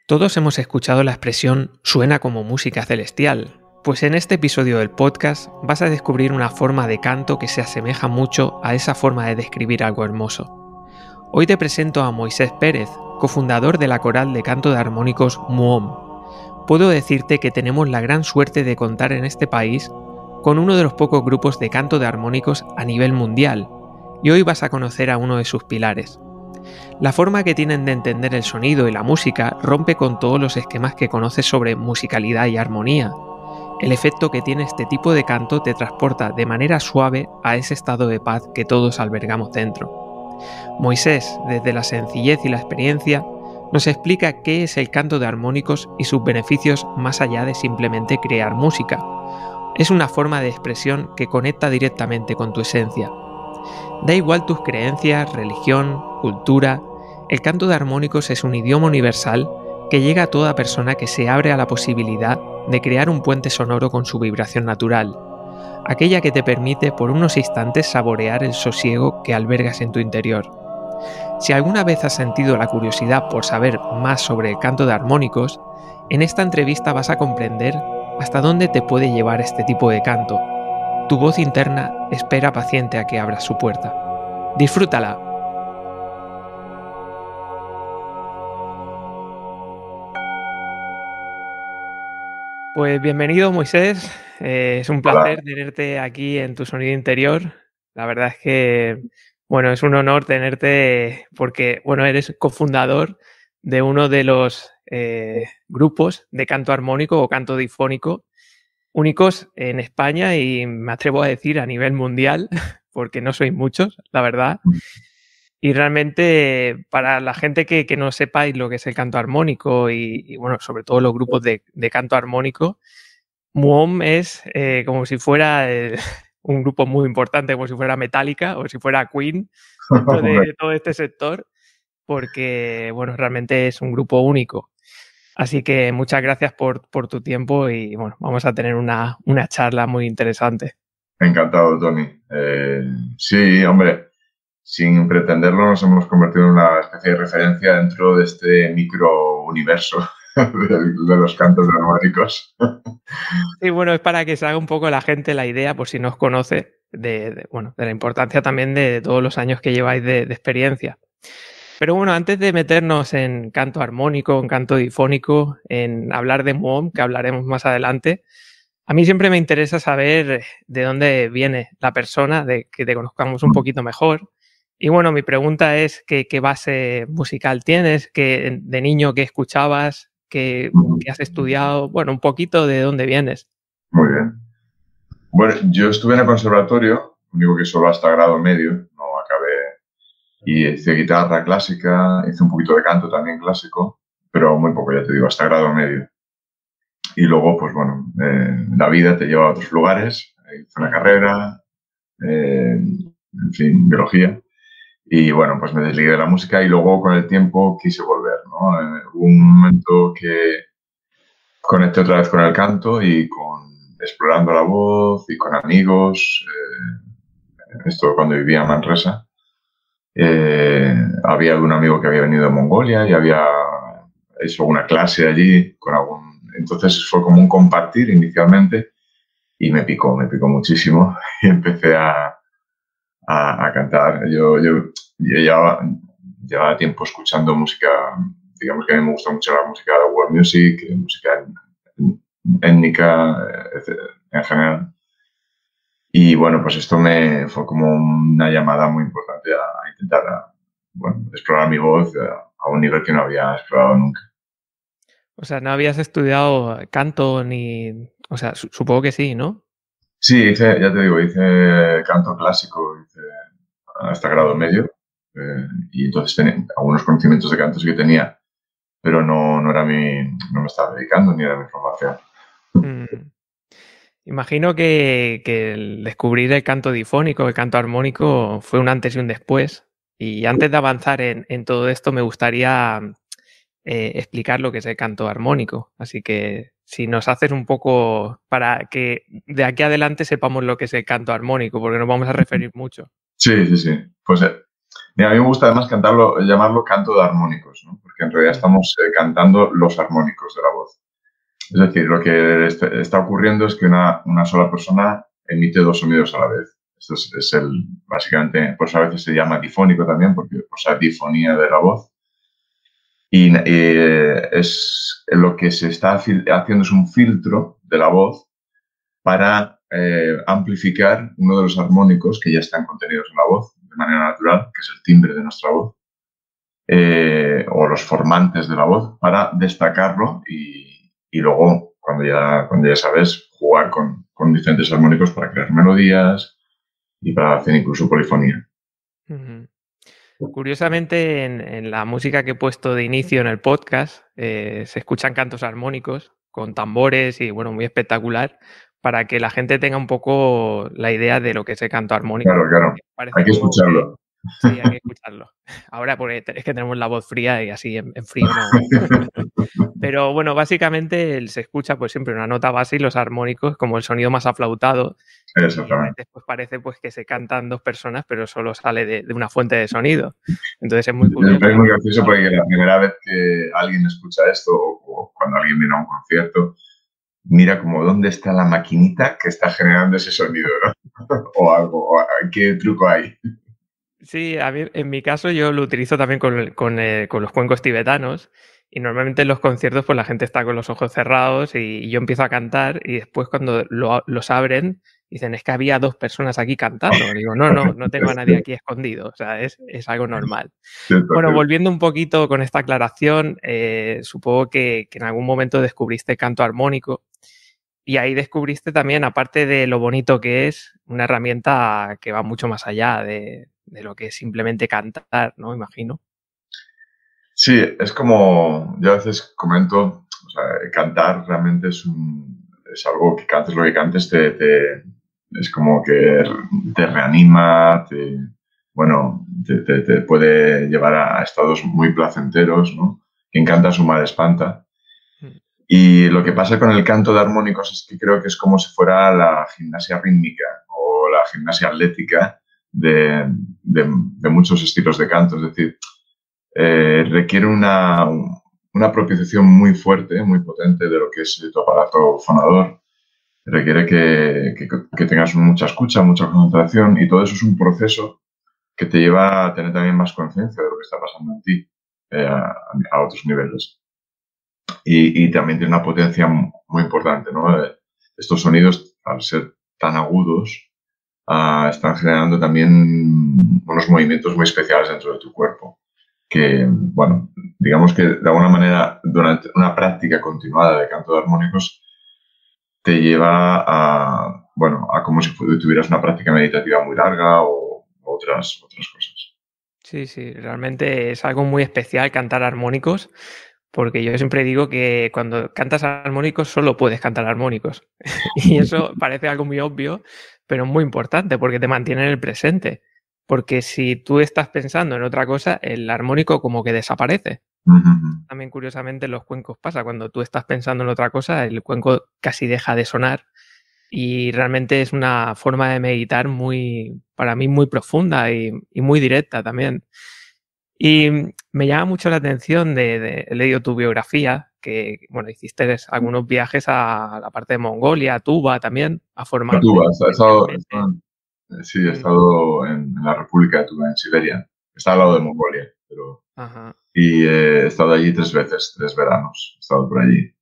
Todos hemos escuchado la expresión suena como música celestial, pues en este episodio del podcast vas a descubrir una forma de canto que se asemeja mucho a esa forma de describir algo hermoso. Hoy te presento a Moisés Pérez, cofundador de la coral de canto de armónicos Muom. Puedo decirte que tenemos la gran suerte de contar en este país con uno de los pocos grupos de canto de armónicos a nivel mundial, y hoy vas a conocer a uno de sus pilares. La forma que tienen de entender el sonido y la música rompe con todos los esquemas que conoces sobre musicalidad y armonía. El efecto que tiene este tipo de canto te transporta de manera suave a ese estado de paz que todos albergamos dentro. Moisés, desde la sencillez y la experiencia, nos explica qué es el canto de armónicos y sus beneficios más allá de simplemente crear música. Es una forma de expresión que conecta directamente con tu esencia. Da igual tus creencias, religión, cultura, el canto de armónicos es un idioma universal que llega a toda persona que se abre a la posibilidad de crear un puente sonoro con su vibración natural, aquella que te permite por unos instantes saborear el sosiego que albergas en tu interior. Si alguna vez has sentido la curiosidad por saber más sobre el canto de armónicos, en esta entrevista vas a comprender hasta dónde te puede llevar este tipo de canto. Tu voz interna espera paciente a que abras su puerta. ¡Disfrútala! Pues bienvenido, Moisés. Es un Hola. placer tenerte aquí en tu sonido interior. La verdad es que, bueno, es un honor tenerte porque, bueno, eres cofundador de uno de los grupos de canto armónico o canto difónico únicos en España y me atrevo a decir a nivel mundial, porque no sois muchos, la verdad. Y realmente para la gente que no sepáis lo que es el canto armónico y bueno, sobre todo los grupos de canto armónico, Muom es como si fuera un grupo muy importante, como si fuera Metallica o si fuera Queen dentro Hombre, de todo este sector, porque bueno, realmente es un grupo único. Así que muchas gracias por tu tiempo y bueno, vamos a tener una charla muy interesante. encantado, Tony. Sí, hombre, sin pretenderlo, nos hemos convertido en una especie de referencia dentro de este micro universo de los cantos armónicos. Sí, bueno, es para que se haga un poco la gente la idea, por si no os conoce, bueno, de la importancia también de todos los años que lleváis de experiencia. Pero bueno, antes de meternos en canto armónico, en canto difónico, en hablar de Muom, que hablaremos más adelante, a mí siempre me interesa saber de dónde viene la persona, de que te conozcamos un poquito mejor. Y bueno, mi pregunta es qué base musical tienes, de niño qué escuchabas, qué has estudiado, bueno, un poquito de dónde vienes. Muy bien. Bueno, yo estuve en el conservatorio, único que solo hasta grado medio, no acabé, y hice guitarra clásica, hice un poquito de canto también clásico, pero muy poco, ya te digo, hasta grado medio. Y luego, pues bueno, la vida te lleva a otros lugares, hice una carrera, en fin, biología. Y bueno, pues me desligué de la música y luego con el tiempo quise volver, ¿no? Hubo un momento que conecté otra vez con el canto y con explorando la voz y con amigos. Esto cuando vivía en Manresa. Había un amigo que había venido de Mongolia y había hecho una clase allí con algún... Entonces fue como un compartir inicialmente y me picó muchísimo y empecé a cantar. Yo llevaba tiempo escuchando música, digamos que a mí me gusta mucho la música de world music, música étnica, en general. Y bueno, pues esto me fue como una llamada muy importante a intentar, bueno, explorar mi voz a un nivel que no había explorado nunca. O sea, no habías estudiado canto ni... O sea, supongo que sí, ¿no? Sí, hice, ya te digo, hice canto clásico, hice hasta grado medio, y entonces tenía algunos conocimientos de canto sí que tenía, pero no era no me estaba dedicando ni era mi formación. Mm. Imagino que el descubrir el canto difónico, el canto armónico, fue un antes y un después. Y antes de avanzar en todo esto, me gustaría explicar lo que es el canto armónico. Así que si nos haces un poco para que de aquí adelante sepamos lo que es el canto armónico, porque nos vamos a referir mucho. Sí, sí, sí. Pues Mira, a mí me gusta además llamarlo canto de armónicos, ¿no? Porque en realidad estamos cantando los armónicos de la voz. Es decir, lo que está ocurriendo es que una sola persona emite dos sonidos a la vez. Esto es básicamente, por eso a veces se llama difónico también, porque por esa difonía de la voz. Y es lo que se está haciendo es un filtro de la voz para amplificar uno de los armónicos que ya están contenidos en la voz de manera natural, que es el timbre de nuestra voz, o los formantes de la voz, para destacarlo y luego, cuando ya sabes, jugar con diferentes armónicos para crear melodías y para hacer incluso polifonía. Uh-huh. Curiosamente, en la música que he puesto de inicio en el podcast, se escuchan cantos armónicos con tambores y, bueno, muy espectacular, para que la gente tenga un poco la idea de lo que es el canto armónico. Claro. Hay que escucharlo. Sí, hay que escucharlo. Ahora porque es que tenemos la voz fría y así en frío no. Pero bueno, básicamente se escucha pues siempre una nota base y los armónicos como el sonido más aflautado. Exactamente. Y después parece pues que se cantan dos personas, pero solo sale de una fuente de sonido. Entonces es muy curioso. Es muy gracioso porque la primera vez que alguien escucha esto o cuando alguien viene a un concierto, mira como dónde está la maquinita que está generando ese sonido, ¿no? O algo, qué truco hay. Sí, a mí, en mi caso yo lo utilizo también con los cuencos tibetanos y normalmente en los conciertos pues la gente está con los ojos cerrados y yo empiezo a cantar y después cuando los abren dicen es que había dos personas aquí cantando. Digo, no tengo a nadie aquí escondido, o sea, es algo normal. Bueno, volviendo un poquito con esta aclaración, supongo que en algún momento descubriste canto armónico. Y ahí descubriste también, aparte de lo bonito que es, una herramienta que va mucho más allá de lo que es simplemente cantar, ¿no? Imagino. Sí, es como, yo a veces comento, o sea, cantar realmente es algo que cantes lo que cantes, es como que te reanima, te puede llevar a estados muy placenteros, ¿no? Quien canta su mal espanta. Y lo que pasa con el canto de armónicos es que creo que es como si fuera la gimnasia rítmica o la gimnasia atlética de muchos estilos de canto. Es decir, requiere una propiciación muy fuerte, muy potente de lo que es tu aparato fonador. Requiere que tengas mucha escucha, mucha concentración y todo eso es un proceso que te lleva a tener también más conciencia de lo que está pasando en ti a otros niveles. Y también tiene una potencia muy importante, ¿no? Estos sonidos, al ser tan agudos, están generando también unos movimientos muy especiales dentro de tu cuerpo. Que, bueno, digamos que de alguna manera, durante una práctica continuada de canto de armónicos, te lleva a como si tuvieras una práctica meditativa muy larga o otras cosas. Sí, realmente es algo muy especial cantar armónicos. Porque yo siempre digo que cuando cantas armónicos solo puedes cantar armónicos. Y eso parece algo muy obvio, pero muy importante porque te mantiene en el presente. Porque si tú estás pensando en otra cosa, el armónico como que desaparece. Uh-huh. También curiosamente en los cuencos pasa. Cuando tú estás pensando en otra cosa, el cuenco casi deja de sonar. Y realmente es una forma de meditar para mí muy profunda y muy directa también. Y me llama mucho la atención he leído tu biografía, que, bueno, hiciste algunos viajes a la parte de Mongolia, a Tuva también, a formarte. Tuva, he estado en la República de Tuva, en Siberia. Está al lado de Mongolia, pero... Ajá. Y he estado allí 3 veces, 3 veranos. He estado por allí.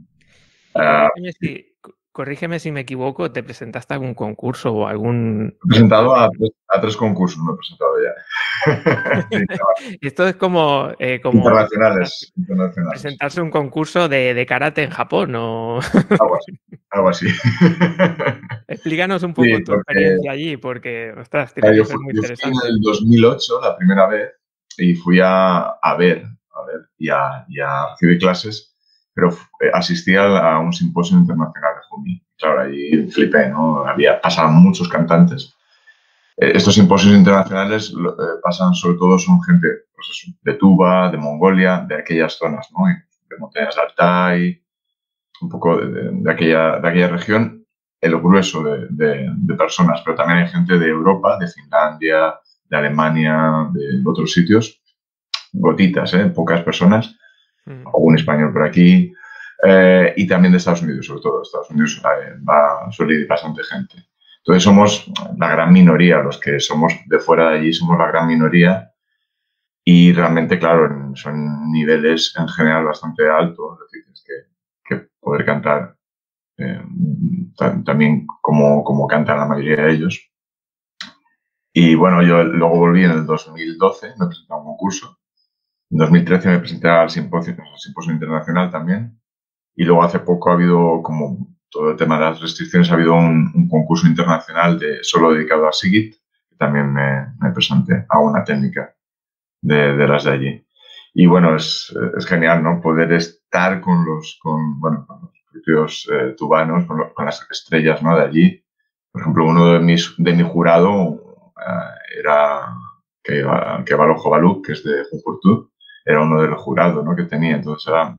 Corrígeme si me equivoco, ¿te presentaste a algún concurso o algún...? He presentado a 3 concursos, me he presentado ya. Sí, esto es como internacionales. Presentarse un concurso de karate en Japón, ¿o? Algo así. Explícanos un poco tu experiencia allí, porque, ostras, tiene que ser muy interesante. Yo fui en el 2008, la primera vez, y fui a ver y a recibir clases, pero asistí a un simposio internacional de Jumi. Claro, ahí flipé, ¿no? Pasaban muchos cantantes. Estos simposios internacionales pasan sobre todo, son gente pues, de Tuva, de Mongolia, de aquellas zonas, ¿no? De montañas de Altai, un poco de aquella región, el grueso de personas, pero también hay gente de Europa, de Finlandia, de Alemania, de otros sitios, gotitas, pocas personas, algún español por aquí, y también de Estados Unidos, sobre todo. Estados Unidos suele ir bastante gente. Entonces somos la gran minoría, los que somos de fuera de allí somos la gran minoría, y realmente, claro, son niveles en general bastante altos, es decir, tienes que poder cantar también como cantan la mayoría de ellos. Y bueno, yo luego volví en el 2012, me presenté a un concurso. En 2013 me presenté al simposio internacional también. Y luego hace poco ha habido, como todo el tema de las restricciones, ha habido un concurso internacional solo dedicado a Sigit, que también me presenté a una técnica de las de allí. Y bueno, es genial, ¿no? Poder estar con los propios tubanos, con las estrellas, ¿no? De allí. Por ejemplo, uno de mi jurado era Kevalo Jovaluk, que es de Jujuy, era uno del jurado, ¿no? Que tenía. Entonces era,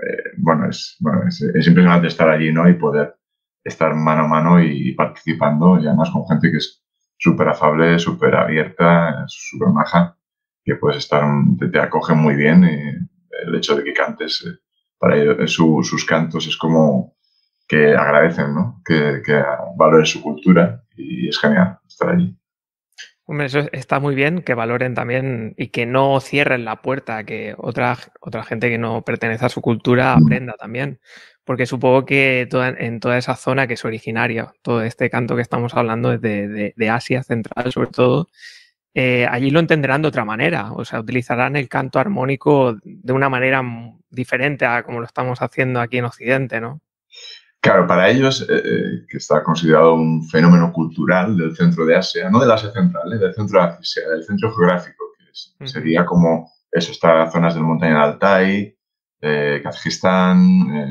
es impresionante estar allí, ¿no? Y poder estar mano a mano y participando, y además con gente que es súper afable, súper abierta, súper maja, que puedes estar, te acogen muy bien, y el hecho de que cantes, para ellos, sus cantos es como que agradecen, ¿no? Que valores su cultura, y es genial estar allí. Hombre, eso está muy bien, que valoren también y que no cierren la puerta a que otra gente que no pertenece a su cultura aprenda también. Porque supongo que en toda esa zona que es originaria, todo este canto que estamos hablando es de Asia Central, sobre todo, allí lo entenderán de otra manera. O sea, utilizarán el canto armónico de una manera diferente a como lo estamos haciendo aquí en Occidente, ¿no? Claro, para ellos, que está considerado un fenómeno cultural del centro de Asia, no del Asia Central, del centro de Asia, del centro geográfico, que sería como eso, está zonas del montaña de Altai, Kazajistán,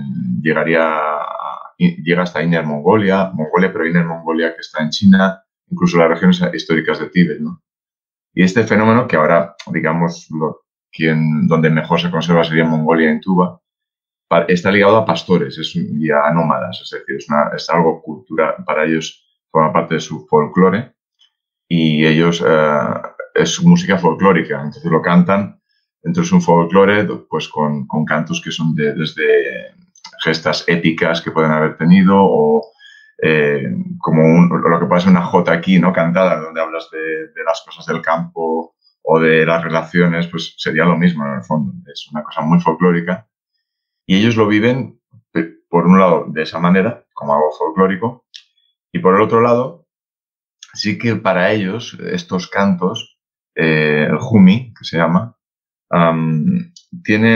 llega hasta Inner Mongolia, pero Inner Mongolia que está en China, incluso las regiones históricas de Tíbet, ¿no? Y este fenómeno, que ahora, digamos, donde mejor se conserva sería en Mongolia y en Tuva, está ligado a pastores y a nómadas, es decir, es algo cultural, para ellos forma parte de su folclore, y ellos es música folclórica, entonces lo cantan, entonces un folclore pues con cantos que son desde gestas épicas que pueden haber tenido, o como lo que puede ser una jota aquí, ¿no? Cantada, donde hablas de las cosas del campo o de las relaciones, pues sería lo mismo en el fondo, es una cosa muy folclórica. Y ellos lo viven, por un lado, de esa manera, como algo folclórico, y por el otro lado, sí que para ellos estos cantos, el Jumi, que se llama, tiene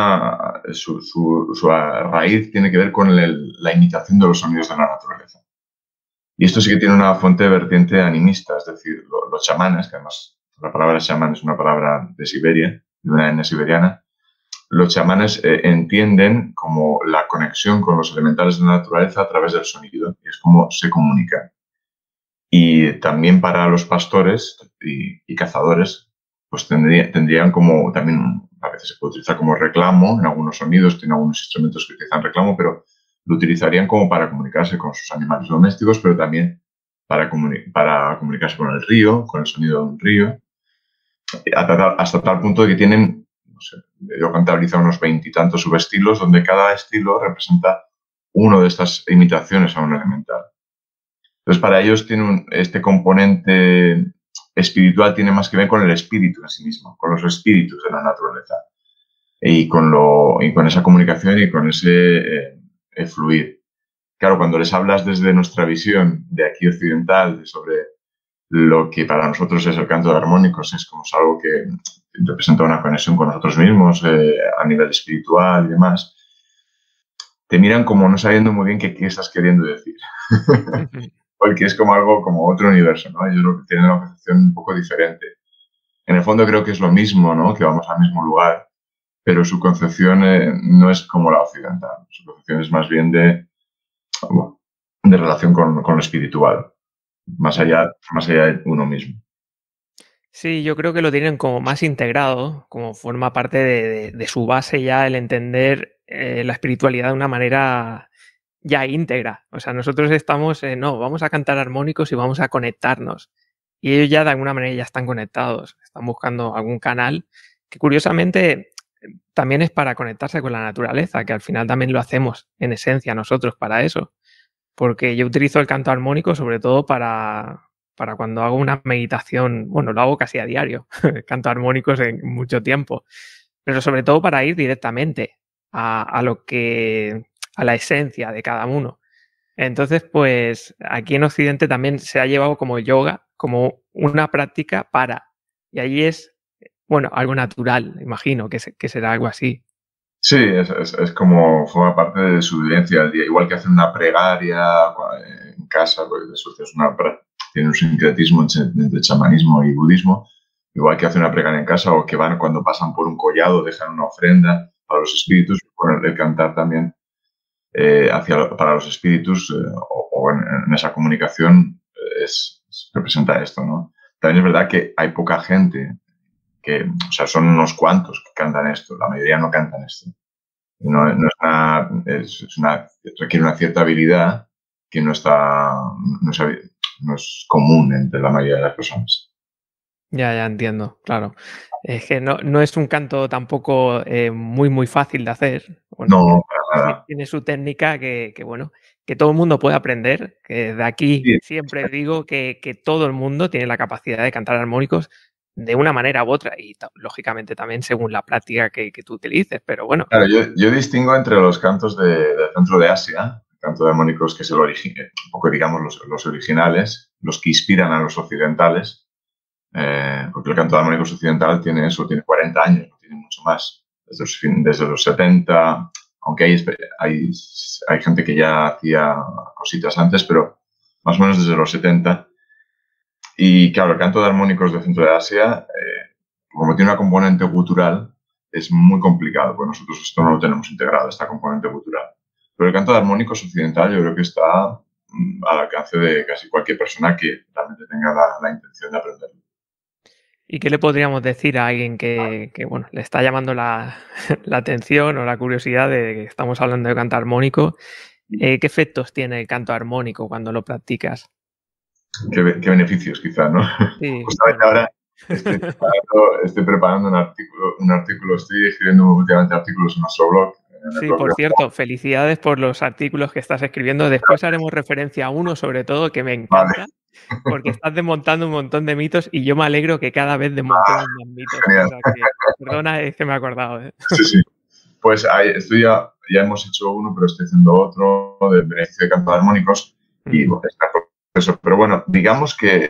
su raíz tiene que ver con la imitación de los sonidos de la naturaleza. Y esto sí que tiene una fuente vertiente animista, es decir, los chamanes, que además la palabra chamán es una palabra de Siberia, de una etnia siberiana. Los chamanes entienden como la conexión con los elementales de la naturaleza a través del sonido, y es como se comunican. Y también para los pastores y cazadores, pues tendrían como también, a veces se puede utilizar como reclamo en algunos sonidos, tiene algunos instrumentos que utilizan reclamo, pero lo utilizarían como para comunicarse con sus animales domésticos, pero también para comunicarse con el río, con el sonido de un río, hasta tal punto de que tienen, no sé, yo contabilizo unos 20 y tantos subestilos, donde cada estilo representa uno de estas imitaciones a un elemental. Entonces, para ellos tiene este componente espiritual, tiene más que ver con el espíritu en sí mismo, con los espíritus de la naturaleza, y con esa comunicación y con ese fluir. Claro, cuando les hablas desde nuestra visión de aquí occidental sobre lo que para nosotros es el canto de armónicos, es como algo que representa una conexión con nosotros mismos a nivel espiritual y demás, te miran como no sabiendo muy bien qué estás queriendo decir. Porque es como algo, como otro universo, ¿no? Ellos lo que tienen una concepción un poco diferente. En el fondo creo que es lo mismo, ¿no? Que vamos al mismo lugar, pero su concepción no es como la occidental. Su concepción es más bien de relación con lo espiritual, más allá de uno mismo. Sí, yo creo que lo tienen como más integrado, como forma parte de su base ya el entender la espiritualidad de una manera ya íntegra. O sea, nosotros estamos, no, vamos a cantar armónicos y vamos a conectarnos. y ellos ya de alguna manera ya están conectados, están buscando algún canal que curiosamente también es para conectarse con la naturaleza, que al final también lo hacemos en esencia nosotros para eso, porque yo utilizo el canto armónico sobre todo para cuando hago una meditación, bueno, lo hago casi a diario, canto armónicos en mucho tiempo, pero sobre todo para ir directamente a la esencia de cada uno. Entonces, pues aquí en Occidente también se ha llevado como el yoga, como una práctica para, y allí es, bueno, algo natural, imagino, que será algo así. Sí, es como forma parte de su vivencia al día. Igual que hacen una plegaria en casa, pues eso es tiene un sincretismo entre chamanismo y budismo. Igual que hacen una plegaria en casa o que van cuando pasan por un collado, dejan una ofrenda para los espíritus. Bueno, el cantar también para los espíritus o en esa comunicación representa esto, ¿no? También es verdad que hay poca gente o sea, son unos cuantos que cantan esto, la mayoría no cantan esto. No requiere una cierta habilidad que no es común entre la mayoría de las personas. Ya entiendo, claro. Es que no es un canto tampoco muy fácil de hacer. Bueno, No, para nada. tiene su técnica bueno, que todo el mundo puede aprender, que de aquí Sí, siempre digo que todo el mundo tiene la capacidad de cantar armónicos de una manera u otra y lógicamente también según la práctica que tú utilices, pero bueno. claro, yo distingo entre los cantos del centro de Asia, el canto de armónicos que es un poco digamos los originales, los que inspiran a los occidentales, porque el canto de armónicos occidental tiene 40 años, no tiene mucho más, desde los 70, aunque hay gente que ya hacía cositas antes, pero más o menos desde los 70. Y claro, el canto de armónicos del centro de Asia, como tiene una componente cultural, es muy complicado, porque nosotros esto no lo tenemos integrado, esta componente cultural. Pero el canto de armónicos occidental yo creo que está al alcance de casi cualquier persona que realmente tenga la intención de aprenderlo. ¿Y qué le podríamos decir a alguien que bueno, le está llamando la, la atención o la curiosidad de que estamos hablando de canto armónico? ¿Qué efectos tiene el canto armónico cuando lo practicas? ¿Qué beneficios, quizás, no? Sí, Justamente bueno. ahora estoy preparando estoy escribiendo últimamente artículos en nuestro blog. En el Sí, blog por cierto, felicidades por los artículos que estás escribiendo. Después haremos referencia a uno, sobre todo, que me Vale, encanta, porque estás desmontando un montón de mitos y yo me alegro que cada vez desmontemos más mitos. O genial. sea que, perdona, es que me he acordado. ¿Eh? Sí, sí. Pues ya hemos hecho uno, pero estoy haciendo otro de beneficio de canto de armónicos y bueno, está por eso. Pero bueno, digamos que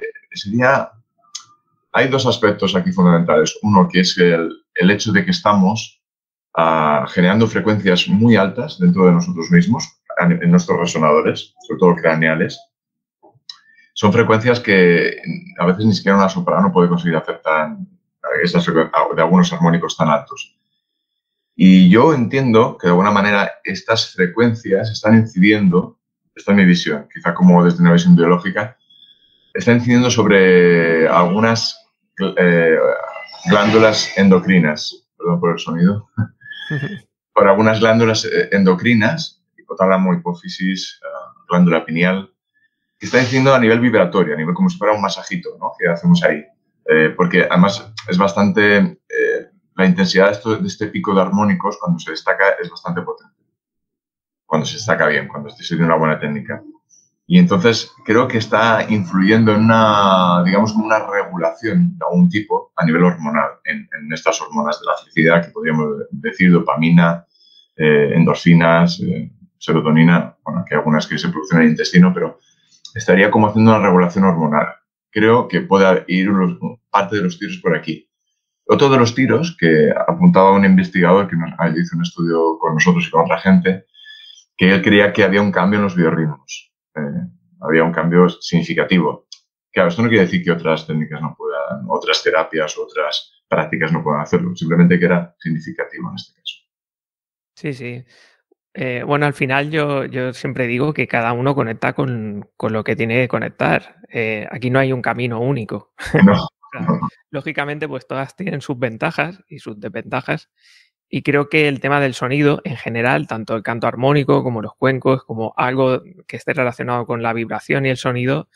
hay dos aspectos aquí fundamentales. Uno, que es el hecho de que estamos generando frecuencias muy altas dentro de nosotros mismos, en nuestros resonadores, sobre todo craneales. Son frecuencias que a veces ni siquiera una soprano puede conseguir hacer de algunos armónicos tan altos. Y yo entiendo que de alguna manera estas frecuencias están incidiendo, esta es mi visión, quizá como desde una visión biológica, están incidiendo sobre algunas glándulas endocrinas, perdón por el sonido, por algunas glándulas endocrinas, hipotálamo, hipófisis, glándula pineal, que está incidiendo a nivel vibratorio, a nivel como si fuera un masajito, ¿no?, que hacemos ahí. Porque además es bastante... la intensidad de este pico de armónicos cuando se destaca es bastante potente. Cuando se destaca bien, cuando estoy haciendo una buena técnica. Y entonces creo que está influyendo en digamos, como una regulación de algún tipo a nivel hormonal, en estas hormonas de la felicidad que podríamos decir, dopamina, endorfinas, serotonina, bueno, que hay algunas que se producen en el intestino, pero estaría como haciendo una regulación hormonal. Creo que puede ir parte de los tiros por aquí. Otro de los tiros que apuntaba un investigador que hizo un estudio con nosotros y con otra gente, que él creía que había un cambio en los biorritmos. Había un cambio significativo. Claro, esto no quiere decir que otras técnicas no puedan, otras terapias, otras prácticas no puedan hacerlo, simplemente que era significativo en este caso. Sí, sí. Bueno, al final yo siempre digo que cada uno conecta con lo que tiene que conectar. Aquí no hay un camino único. No, O sea, lógicamente, pues todas tienen sus ventajas y sus desventajas. Y creo que el tema del sonido, en general, tanto el canto armónico como los cuencos, como algo que esté relacionado con la vibración y el sonido,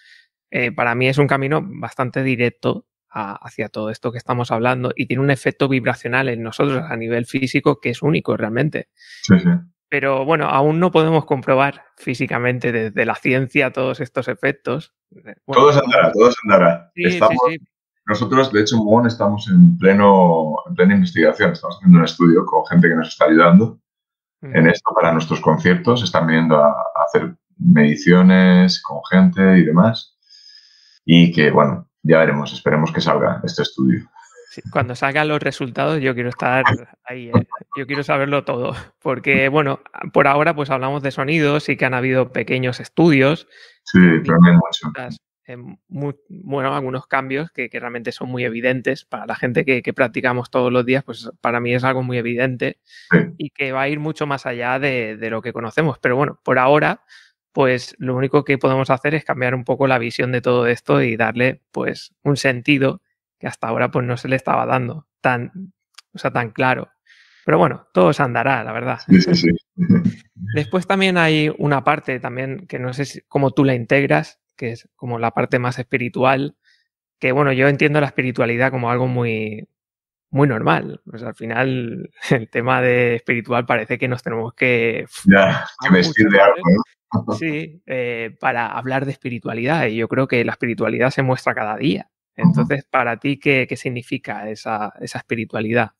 para mí es un camino bastante directo hacia todo esto que estamos hablando y tiene un efecto vibracional en nosotros a nivel físico que es único realmente. Sí, sí. Pero bueno, aún no podemos comprobar físicamente desde la ciencia todos estos efectos. Bueno, Todo se andará, todo se andará. sí, sí, sí. Nosotros, de hecho, en Muón estamos en plena investigación. Estamos haciendo un estudio con gente que nos está ayudando en esto para nuestros conciertos. Están viniendo a hacer mediciones con gente y demás. Y que, bueno, ya veremos. Esperemos que salga este estudio. Sí, cuando salgan los resultados yo quiero estar ahí, yo quiero saberlo todo, porque bueno, por ahora pues hablamos de sonidos, sí que han habido pequeños estudios, Sí, pero no hay mucho. Bueno, algunos cambios que realmente son muy evidentes para la gente que practicamos todos los días, pues para mí es algo muy evidente y que va a ir mucho más allá de lo que conocemos, pero bueno, por ahora pues lo único que podemos hacer es cambiar un poco la visión de todo esto y darle pues un sentido que hasta ahora pues no se le estaba dando tan claro. Pero bueno, todo se andará, la verdad. Sí, sí, sí. Después también hay una parte también que no sé cómo tú la integras, que es como la parte más espiritual, que bueno, yo entiendo la espiritualidad como algo muy, muy normal. Pues al final el tema de espiritual parece que nos tenemos que vestir de algo, ¿no? Sí, para hablar de espiritualidad y yo creo que la espiritualidad se muestra cada día. Entonces, para ti, ¿qué significa esa espiritualidad?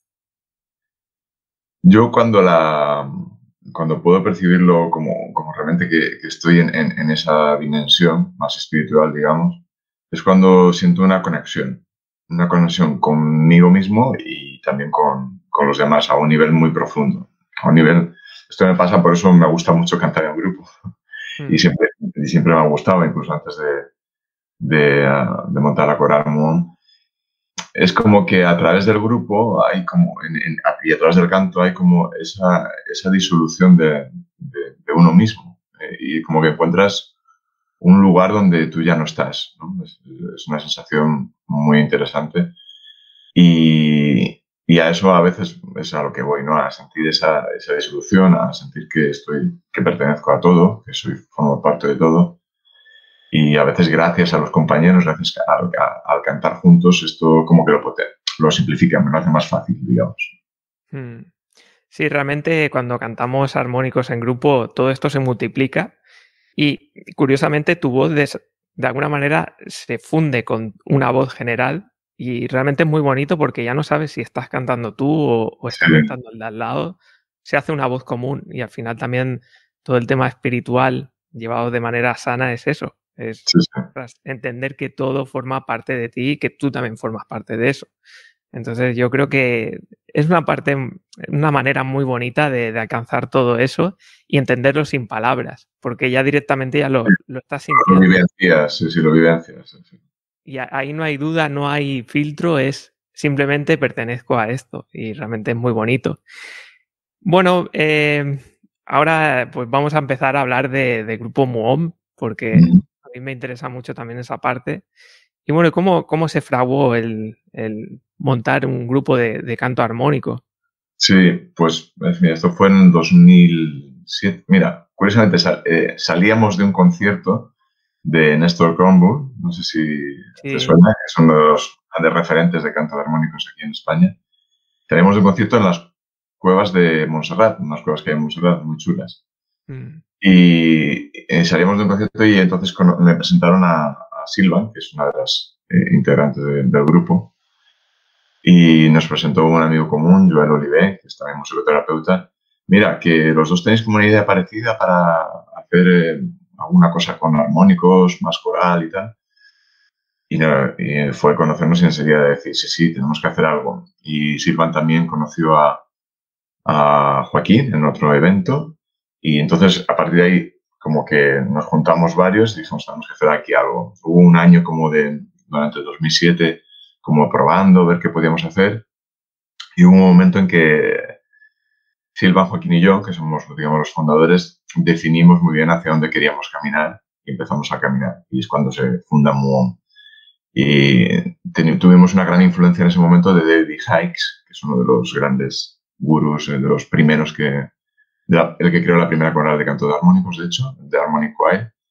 Yo cuando puedo percibirlo como realmente que estoy en esa dimensión más espiritual, digamos, es cuando siento una conexión conmigo mismo y también con los demás a un nivel muy profundo. Esto me pasa, por eso me gusta mucho cantar en grupo. Y siempre me ha gustado, incluso antes de montar la Coral Muón. Es como que a través del grupo hay como, y a través del canto hay como esa disolución de uno mismo. Y como que encuentras un lugar donde tú ya no estás, ¿no? Es una sensación muy interesante. Y a eso a veces es a lo que voy, ¿no? A sentir esa disolución, a sentir que pertenezco a todo, que formo parte de todo. Y a veces gracias a los compañeros, gracias al cantar juntos, esto como que lo simplifica, me lo hace más fácil, digamos. Sí, realmente cuando cantamos armónicos en grupo, todo esto se multiplica y curiosamente tu voz de alguna manera se funde con una voz general y realmente es muy bonito porque ya no sabes si estás cantando tú o estás cantando el de al lado, se hace una voz común y al final también todo el tema espiritual llevado de manera sana es eso. Es entender que todo forma parte de ti y que tú también formas parte de eso. Entonces yo creo que es una manera muy bonita de alcanzar todo eso y entenderlo sin palabras, porque ya directamente ya lo estás sintiendo. Lo vivencias. Sí. Y ahí no hay duda, no hay filtro, es simplemente pertenezco a esto y realmente es muy bonito. Bueno, ahora pues vamos a empezar a hablar de Grupo Muón, porque a mí me interesa mucho también esa parte. Y bueno, ¿cómo se fraguó el montar un grupo de canto armónico? Sí, pues mira, esto fue en 2007. Mira, curiosamente salíamos de un concierto de Néstor Kornbluh, no sé si te suena, que es uno de los grandes referentes de canto de armónicos aquí en España. Salíamos de un concierto en las cuevas de Montserrat, unas cuevas que hay en Montserrat muy chulas. Y salíamos de un concierto y entonces me presentaron a Silvan, que es una de las integrantes del grupo, y nos presentó un amigo común, Joel Olivé, que es también musicoterapeuta. Mira, que los dos tenéis como una idea parecida para hacer alguna cosa con armónicos, más coral y tal. Y fue conocernos y enseguida decir, sí, tenemos que hacer algo. Y Silvan también conoció a Joaquín en otro evento. Y entonces, a partir de ahí, como que nos juntamos varios y dijimos, tenemos que hacer aquí algo. Hubo un año como durante el 2007, como probando, ver qué podíamos hacer. Y hubo un momento en que Silvan, Joaquín y yo, que somos, digamos, los fundadores, definimos muy bien hacia dónde queríamos caminar y empezamos a caminar. Y es cuando se funda Muón. Y tuvimos una gran influencia en ese momento de David Hikes, que es uno de los grandes gurús, de los primeros el que creó la primera coral de canto de armónicos, de hecho, de Harmonic Choir.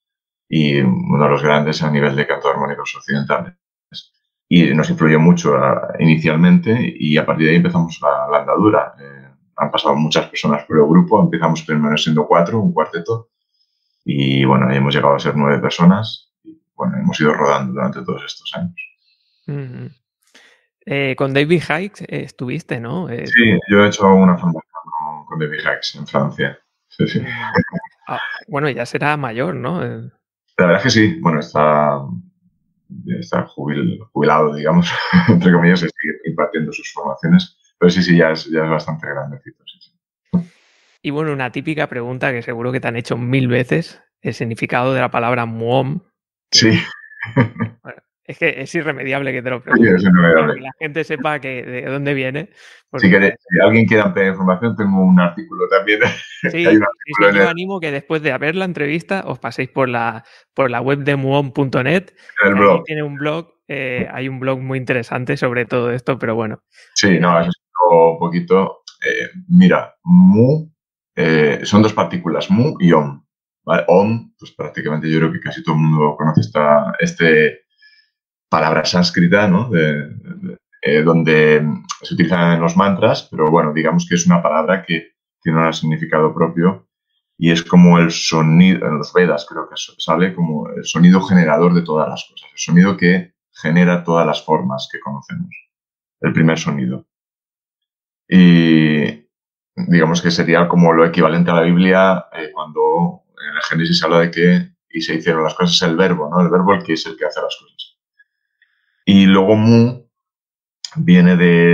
y uno de los grandes a nivel de canto armónicos occidentales. Y nos influyó mucho inicialmente y a partir de ahí empezamos la andadura. Han pasado muchas personas por el grupo, empezamos primero siendo 4, un cuarteto, y bueno, ahí hemos llegado a ser 9 personas y bueno, hemos ido rodando durante todos estos años. Mm. Con David Hikes estuviste, ¿no? Sí, yo he hecho una formación con David Hikes en Francia. Sí, sí. Bueno, ya será mayor, ¿no? La verdad es que sí, bueno, está jubilado, digamos, entre comillas, y sigue impartiendo sus formaciones, pero sí, ya es bastante grandecito. Sí. Y bueno, una típica pregunta que seguro que te han hecho 1000 veces, el significado de la palabra muom. Sí. Bueno, es que es irremediable que te lo Sí, pregunte, es irremediable. para que la gente sepa de dónde viene. Si alguien quiere ampliar información, tengo un artículo también. Sí, Hay un artículo yo animo que después de ver la entrevista os paséis por la web de muom.net, en el que blog. ahí tiene un blog, hay un blog muy interesante sobre todo esto, pero bueno. Sí, no, eso es un poquito. Mira, mu son 2 partículas, mu y om. ¿Vale? Om, pues prácticamente yo creo que casi todo el mundo conoce esta palabra sánscrita, ¿no? Donde se utilizan en los mantras, pero bueno, digamos que es una palabra que tiene un significado propio y es como el sonido, en los Vedas creo que sale como el sonido generador de todas las cosas, el sonido que genera todas las formas que conocemos, el primer sonido. Y digamos que sería como lo equivalente a la Biblia cuando en el Génesis se habla de que y se hicieron las cosas, el verbo, ¿no? El verbo el que es el que hace las cosas. Y luego mu viene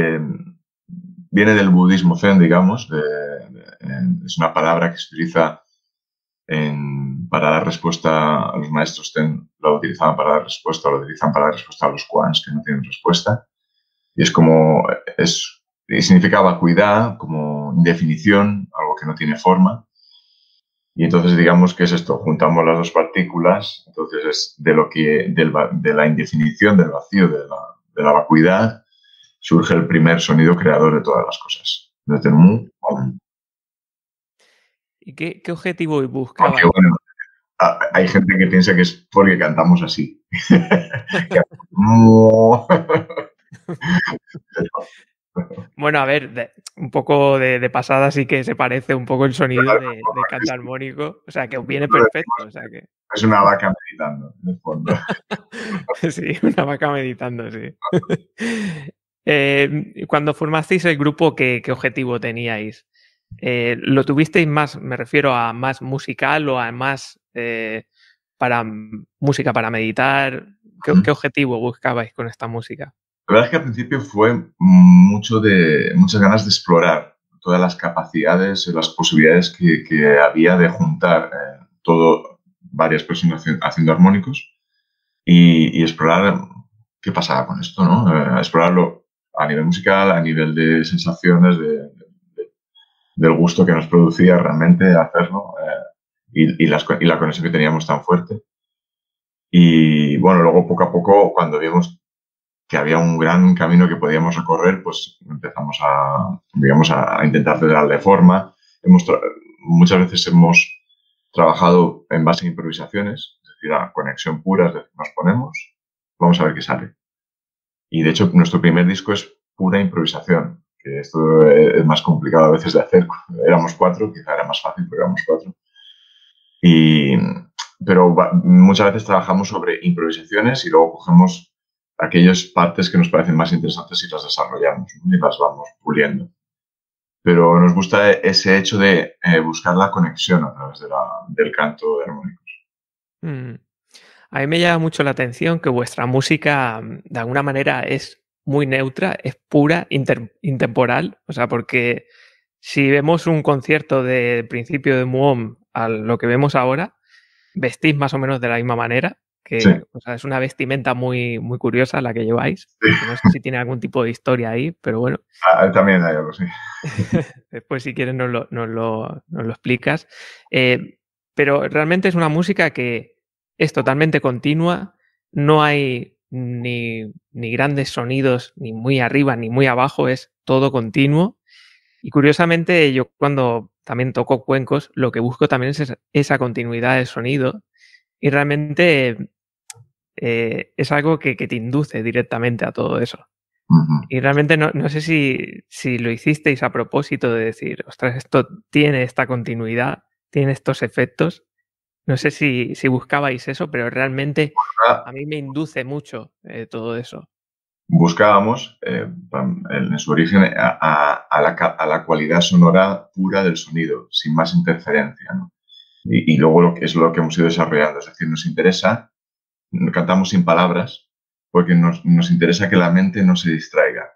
del budismo zen, digamos. Es una palabra que se utiliza para dar respuesta a los maestros zen. Lo utilizaban para dar respuesta, lo utilizan para dar respuesta a los kwans que no tienen respuesta. Y es como, y significa vacuidad, como indefinición, algo que no tiene forma. Y entonces digamos que es esto, juntamos las 2 partículas, entonces es de la indefinición, del vacío, de la vacuidad, surge el primer sonido creador de todas las cosas. Desde el mu a un. ¿Y qué objetivo buscabais? Aunque bueno, hay gente que piensa que es porque cantamos así. Bueno, a ver, un poco de pasada sí que se parece un poco el sonido de canto armónico, o sea, que os viene perfecto. O sea que... Es una vaca meditando, en el fondo. Sí, una vaca meditando, sí. Cuando formasteis el grupo, ¿qué objetivo teníais? ¿Lo tuvisteis más, me refiero a más musical o a más para música para meditar? ¿Qué objetivo buscabais con esta música? La verdad es que al principio fue muchas ganas de explorar todas las capacidades y las posibilidades que había de juntar varias personas haciendo armónicos y explorar qué pasaba con esto, ¿no? Explorarlo a nivel musical, a nivel de sensaciones, del gusto que nos producía realmente hacerlo y la conexión que teníamos tan fuerte. Y bueno, luego poco a poco, cuando vimos que había un gran camino que podíamos recorrer, pues empezamos a intentar darle forma. Muchas veces hemos trabajado en base a improvisaciones, es decir, a conexión pura, es decir, nos ponemos, vamos a ver qué sale. Y de hecho, nuestro primer disco es pura improvisación, que esto es más complicado a veces de hacer. Éramos 4, quizá era más fácil, pero éramos 4. Pero muchas veces trabajamos sobre improvisaciones y luego cogemos aquellas partes que nos parecen más interesantes y las desarrollamos, ¿no? Y las vamos puliendo. Pero nos gusta ese hecho de buscar la conexión a través del canto de armónicos. A mí me llama mucho la atención que vuestra música, de alguna manera, es muy neutra, es pura, intemporal. O sea, porque si vemos un concierto de principio de Muom a lo que vemos ahora, vestís más o menos de la misma manera. Sí. O sea, es una vestimenta muy, muy curiosa la que lleváis. Sí. Que no sé si tiene algún tipo de historia ahí, pero bueno. También hay algo, sí. Después, si quieres, nos lo explicas. Pero realmente es una música que es totalmente continua. No hay ni grandes sonidos, ni muy arriba, ni muy abajo. Es todo continuo. Y curiosamente, yo cuando también toco cuencos, lo que busco también es esa continuidad de sonido. Y realmente es algo que te induce directamente a todo eso. Ujú. Y realmente no sé si lo hicisteis a propósito de decir, ostras, esto tiene esta continuidad, tiene estos efectos. No sé si buscabais eso, pero realmente Ah, a mí me induce mucho todo eso. buscábamos en su origen a la cualidad sonora pura del sonido, sin más interferencia, ¿no? Y luego lo que es lo que hemos ido desarrollando, es decir, nos interesa, cantamos sin palabras, porque nos interesa que la mente no se distraiga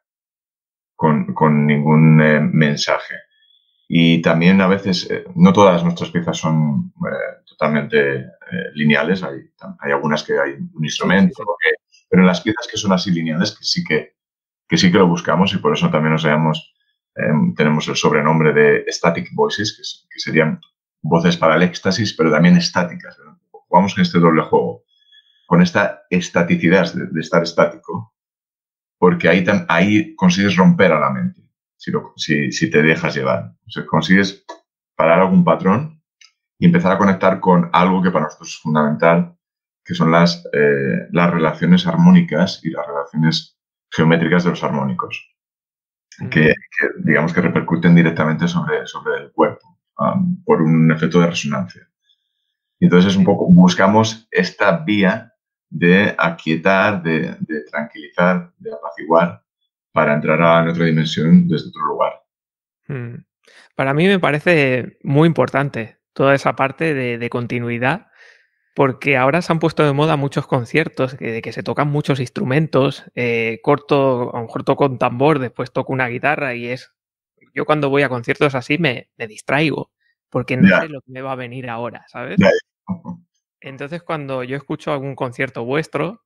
con ningún mensaje. Y también a veces, no todas nuestras piezas son totalmente lineales, hay algunas que hay un Sí, sí, instrumento, sí. pero en las piezas que son así lineales, que sí que lo buscamos y por eso también nos llamamos, tenemos el sobrenombre de static voices, que serían voces para el éxtasis, pero también estáticas. Jugamos en este doble juego, con esta estaticidad de estar estático, porque ahí consigues romper a la mente, si te dejas llevar. O sea, consigues parar algún patrón y empezar a conectar con algo que para nosotros es fundamental, que son las relaciones armónicas y las relaciones geométricas de los armónicos, Mm. que digamos que repercuten directamente sobre el cuerpo, por un efecto de resonancia. Y entonces un Sí. poco buscamos esta vía de aquietar, de tranquilizar, de apaciguar, para entrar en otra dimensión desde otro lugar. Mm. Para mí me parece muy importante toda esa parte de continuidad, porque ahora se han puesto de moda muchos conciertos de que se tocan muchos instrumentos, corto, a lo mejor toco un tambor, después toco una guitarra y es... Yo cuando voy a conciertos así me distraigo, porque no Ya, sé lo que me va a venir ahora, ¿sabes? ya. Entonces, cuando yo escucho algún concierto vuestro,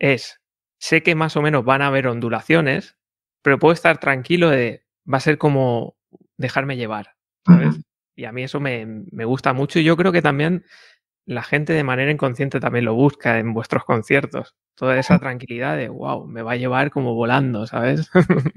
sé que más o menos van a haber ondulaciones, pero puedo estar tranquilo de, va a ser como dejarme llevar, Ujú. ¿sabes? Y a mí eso me gusta mucho y yo creo que también la gente de manera inconsciente también lo busca en vuestros conciertos. Toda esa tranquilidad de, wow, me va a llevar como volando, ¿sabes?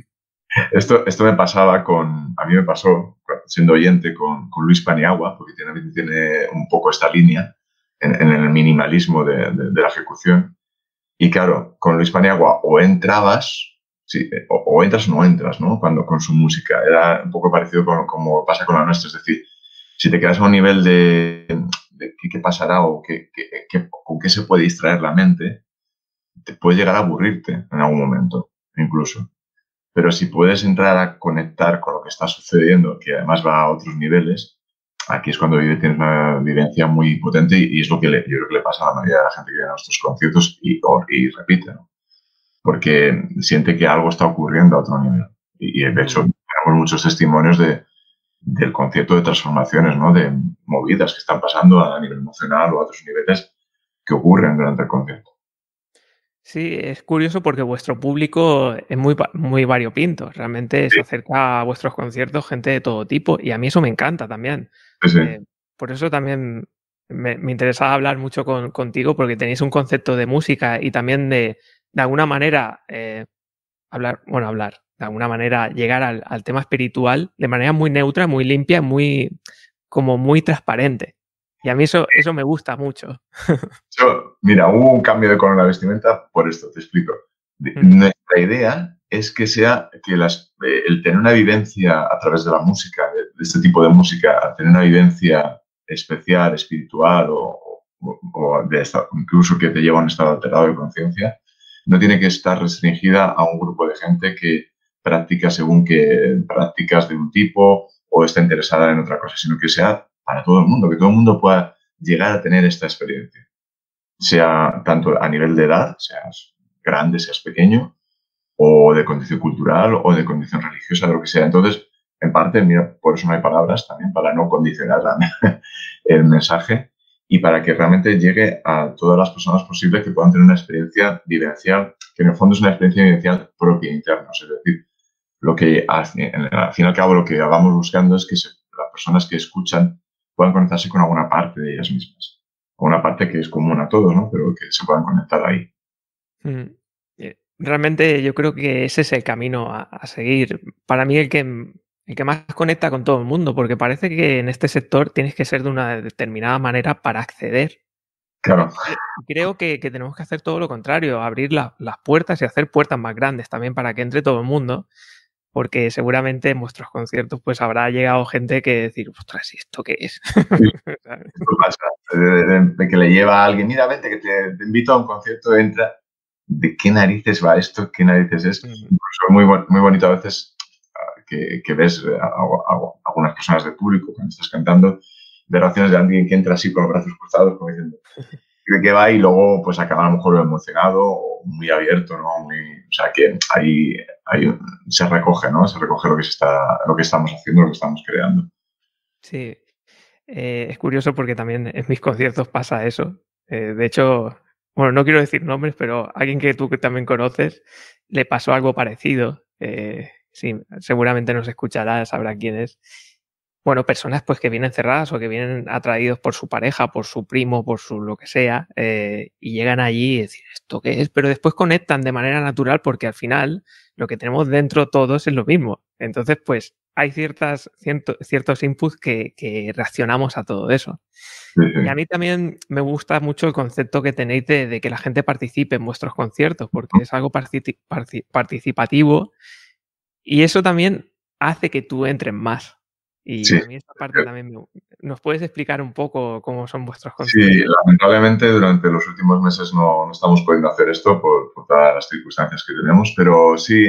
Esto a mí me pasó siendo oyente con Luis Paniagua, porque tiene un poco esta línea en el minimalismo de la ejecución. Y claro, con Luis Paniagua o entrabas, sí, o entras o no entras, ¿no? Cuando con su música. Era un poco parecido con como pasa con la nuestra. Es decir, si te quedas a un nivel de qué pasará o con qué se puede distraer la mente, te puede llegar a aburrirte en algún momento, incluso. Pero si puedes entrar a conectar con lo que está sucediendo, que además va a otros niveles, aquí es cuando tienes una vivencia muy potente y es lo que yo creo que le pasa a la mayoría de la gente que viene a nuestros conciertos y repite, ¿no? Porque siente que algo está ocurriendo a otro nivel. Y de hecho Mm. tenemos muchos testimonios del concierto de transformaciones, ¿no? De movidas que están pasando a nivel emocional o a otros niveles que ocurren durante el concierto. Sí, es curioso porque vuestro público es muy variopinto. Realmente se Sí, acerca a vuestros conciertos gente de todo tipo y a mí eso me encanta también. sí, sí. Por eso también me interesaba hablar mucho contigo porque tenéis un concepto de música y también de alguna manera de alguna manera llegar al tema espiritual de manera muy neutra, muy limpia, como muy transparente. Y a mí eso me gusta mucho. Mira, hubo un cambio de color en la vestimenta por esto, te explico. Mm. Nuestra idea es que sea que el tener una vivencia a través de la música, de este tipo de música, tener una vivencia especial, espiritual o incluso que te lleva a un estado alterado de conciencia, no tiene que estar restringida a un grupo de gente que practica según que prácticas de un tipo o está interesada en otra cosa, sino que sea para todo el mundo, que todo el mundo pueda llegar a tener esta experiencia, sea tanto a nivel de edad, seas grande, seas pequeño, o de condición cultural, o de condición religiosa, de lo que sea. Entonces, en parte, mira, por eso no hay palabras también, para no condicionar el mensaje y para que realmente llegue a todas las personas posibles que puedan tener una experiencia vivencial, que en el fondo es una experiencia vivencial propia, interna. Es decir, lo que al fin y al cabo lo que vamos buscando es que las personas que escuchan puedan conectarse con alguna parte de ellas mismas, con una parte que es común a todos, ¿no? Pero que se puedan conectar ahí. Mm. Realmente yo creo que ese es el camino a seguir. Para mí el que más conecta con todo el mundo, porque parece que en este sector tienes que ser de una determinada manera para acceder. Claro. Creo que tenemos que hacer todo lo contrario, abrir las puertas y hacer puertas más grandes también para que entre todo el mundo, porque seguramente en vuestros conciertos pues habrá llegado gente que decir, ostras, ¿y esto qué es? Sí, esto pasa, de que le lleva a alguien, mira, vente, que te invito a un concierto, entra. ¿De qué narices va esto? ¿Qué narices es? Incluso muy bonito a veces que ves a algunas personas del público cuando estás cantando, de reacciones de alguien que entra así con los brazos cruzados, como diciendo, que va y luego pues acaba a lo mejor emocionado o muy abierto, ¿no? O sea, que ahí se recoge, ¿no? Se recoge lo que estamos haciendo, lo que estamos creando. Sí, es curioso porque también en mis conciertos pasa eso. De hecho, bueno, no quiero decir nombres, pero alguien que tú que también conoces le pasó algo parecido. Sí, seguramente nos escuchará, sabrá quién es. Bueno, personas pues que vienen cerradas o que vienen atraídos por su pareja, por su primo, por su lo que sea, y llegan allí y decir, ¿esto qué es? Pero después conectan de manera natural porque al final lo que tenemos dentro todos es lo mismo. Entonces, pues hay ciertos inputs que reaccionamos a todo eso. Sí, Y a sí. mí también me gusta mucho el concepto que tenéis de que la gente participe en vuestros conciertos, porque es algo participativo y eso también hace que tú entres más. Y Sí, a mí esta parte también ¿Nos puedes explicar un poco cómo son vuestros sí, conciertos? lamentablemente durante los últimos meses no estamos pudiendo hacer esto por todas las circunstancias que tenemos, pero sí,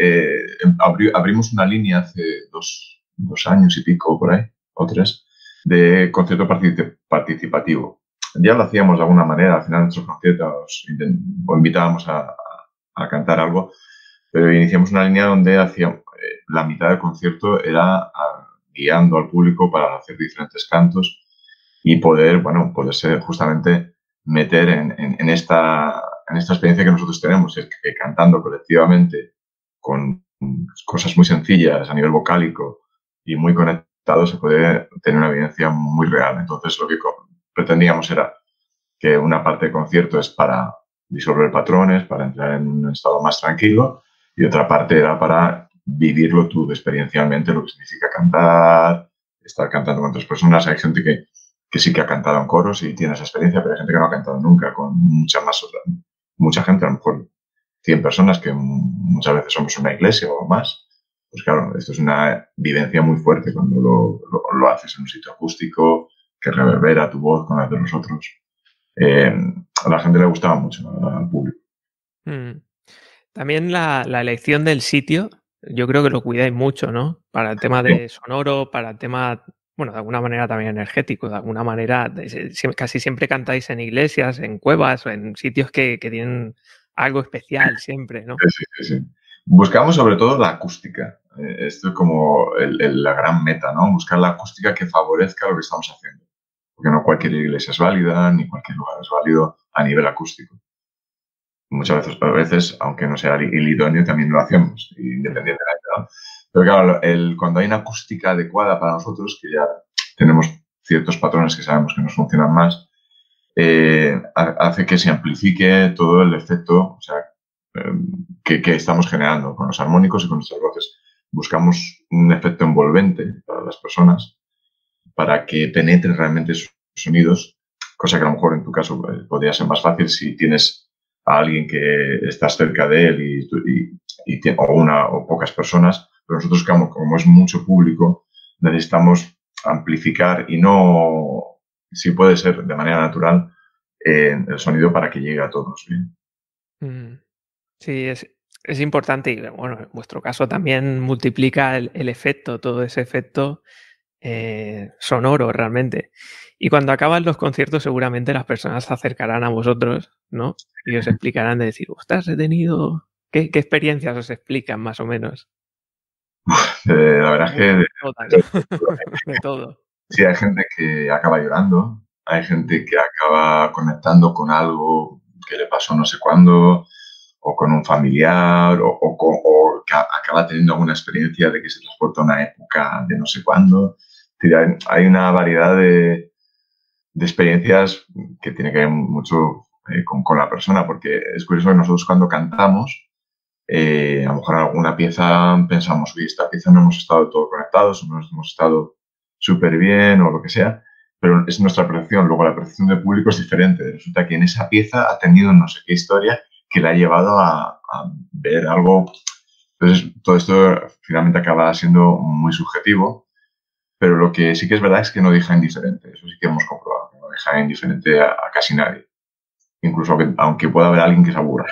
abrimos una línea hace dos años y pico por ahí, o 3, de concierto participativo. Ya lo hacíamos de alguna manera, al final de nuestros conciertos o invitábamos a cantar algo, pero iniciamos una línea donde hacíamos, la mitad del concierto era guiando al público para hacer diferentes cantos y poderse justamente meter en esta experiencia que nosotros tenemos, es que cantando colectivamente con cosas muy sencillas a nivel vocálico y muy conectados se puede tener una evidencia muy real. Entonces lo que pretendíamos era que una parte del concierto es para disolver patrones, para entrar en un estado más tranquilo, y otra parte era para vivirlo tú experiencialmente, lo que significa cantar, estar cantando con otras personas. Hay gente que sí que ha cantado en coros y tiene esa experiencia, pero hay gente que no ha cantado nunca, con mucha gente, a lo mejor 100 personas, que muchas veces somos una iglesia o más. Pues claro, esto es una vivencia muy fuerte cuando lo haces en un sitio acústico, que reverbera tu voz con la de los otros. A la gente le gustaba mucho, al público. Mm. También la elección del sitio, yo creo que lo cuidáis mucho, ¿no? Para el tema Sí, de sonoro, para el tema, bueno, de alguna manera también energético, de alguna manera, casi siempre cantáis en iglesias, en cuevas o en sitios que tienen algo especial siempre, ¿no? sí, sí, sí. Buscamos sobre todo la acústica. Esto es como la gran meta, ¿no? Buscar la acústica que favorezca lo que estamos haciendo. Porque no cualquier iglesia es válida, ni cualquier lugar es válido a nivel acústico. Muchas veces, aunque no sea el idóneo, también lo hacemos, independientemente, ¿no? Pero claro, cuando hay una acústica adecuada para nosotros, que ya tenemos ciertos patrones que sabemos que nos funcionan más, hace que se amplifique todo el efecto, o sea, que estamos generando con los armónicos y con nuestras voces. Buscamos un efecto envolvente para las personas, para que penetre realmente sus sonidos, cosa que a lo mejor en tu caso podría ser más fácil si tienes a alguien que estás cerca de él o una o pocas personas, pero nosotros como es mucho público, necesitamos amplificar y no, si puede ser de manera natural, el sonido para que llegue a todos bien. Mm. Sí, es importante y bueno, en vuestro caso también multiplica el efecto, todo ese efecto sonoro realmente. Y cuando acaban los conciertos seguramente las personas se acercarán a vosotros, ¿no? Y os explicarán de decir, ostras, he tenido... ¿Qué experiencias os explican más o menos? La verdad es que Total, ¿no? De todo. sí, hay gente que acaba llorando, hay gente que acaba conectando con algo que le pasó no sé cuándo, o con un familiar, o que acaba teniendo alguna experiencia de que se transporta a una época de no sé cuándo. Es decir, hay una variedad de experiencias que tiene que ver mucho con la persona, porque es curioso que nosotros cuando cantamos, a lo mejor en alguna pieza pensamos, uy, esta pieza no hemos estado todo conectados, no hemos estado súper bien o lo que sea, pero es nuestra percepción. Luego la percepción del público es diferente. Resulta que en esa pieza ha tenido no sé qué historia que le ha llevado a ver algo. Entonces, todo esto finalmente acaba siendo muy subjetivo, pero lo que sí que es verdad es que no deja indiferente. Eso sí que hemos comprobado, que no deja indiferente a casi nadie. Incluso aunque pueda haber alguien que se aburra.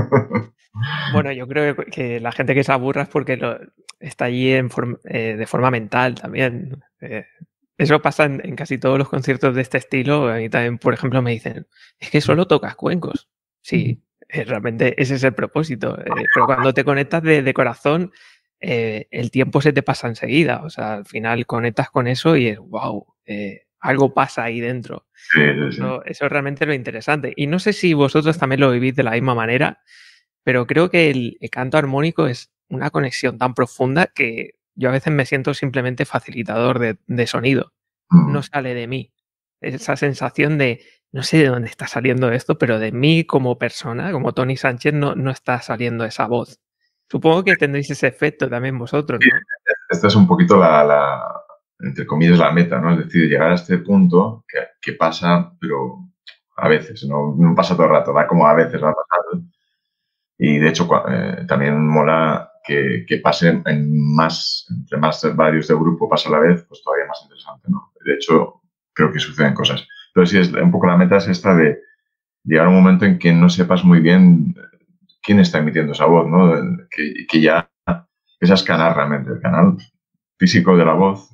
Bueno, yo creo que la gente que se aburra es porque está allí de forma mental también. Eso pasa en casi todos los conciertos de este estilo. A mí también, por ejemplo, me dicen, es que solo tocas cuencos. Sí, realmente ese es el propósito. Pero cuando te conectas de corazón, el tiempo se te pasa enseguida. O sea, al final conectas con eso y es, wow, algo pasa ahí dentro. Sí, sí, sí. Eso es realmente lo interesante. Y no sé si vosotros también lo vivís de la misma manera, pero creo que el canto armónico es una conexión tan profunda que yo a veces me siento simplemente facilitador de sonido. No sale de mí. Esa sensación de, no sé de dónde está saliendo esto, pero de mí como persona, como Tony Sánchez, no está saliendo esa voz. Supongo que tendréis ese efecto también vosotros, ¿no? Esta es un poquito entre comillas, la meta, ¿no? Es decir, llegar a este punto que pasa, pero a veces, no pasa todo el rato, va como a veces va pasando. Y de hecho, también mola que pase entre más varios del grupo pasa a la vez, pues todavía más interesante, ¿no? De hecho, creo que suceden cosas. Pero sí, un poco la meta es esta de llegar a un momento en que no sepas muy bien quién está emitiendo esa voz, ¿no? Que ya es escanar realmente el canal físico de la voz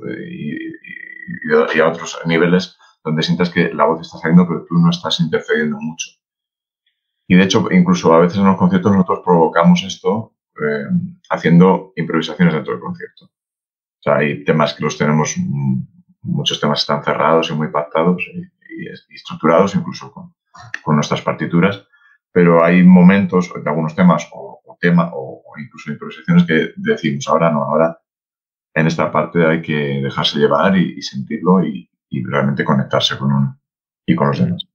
y a otros niveles donde sientas que la voz está saliendo, pero tú no estás intercediendo mucho. Y de hecho, incluso a veces en los conciertos nosotros provocamos esto haciendo improvisaciones dentro del concierto. O sea, hay temas que los tenemos, muchos temas están cerrados y muy pactados y estructurados, incluso con nuestras partituras, pero hay momentos de algunos temas o incluso improvisaciones que decimos, ahora no, ahora en esta parte hay que dejarse llevar y sentirlo y realmente conectarse con uno y con los demás.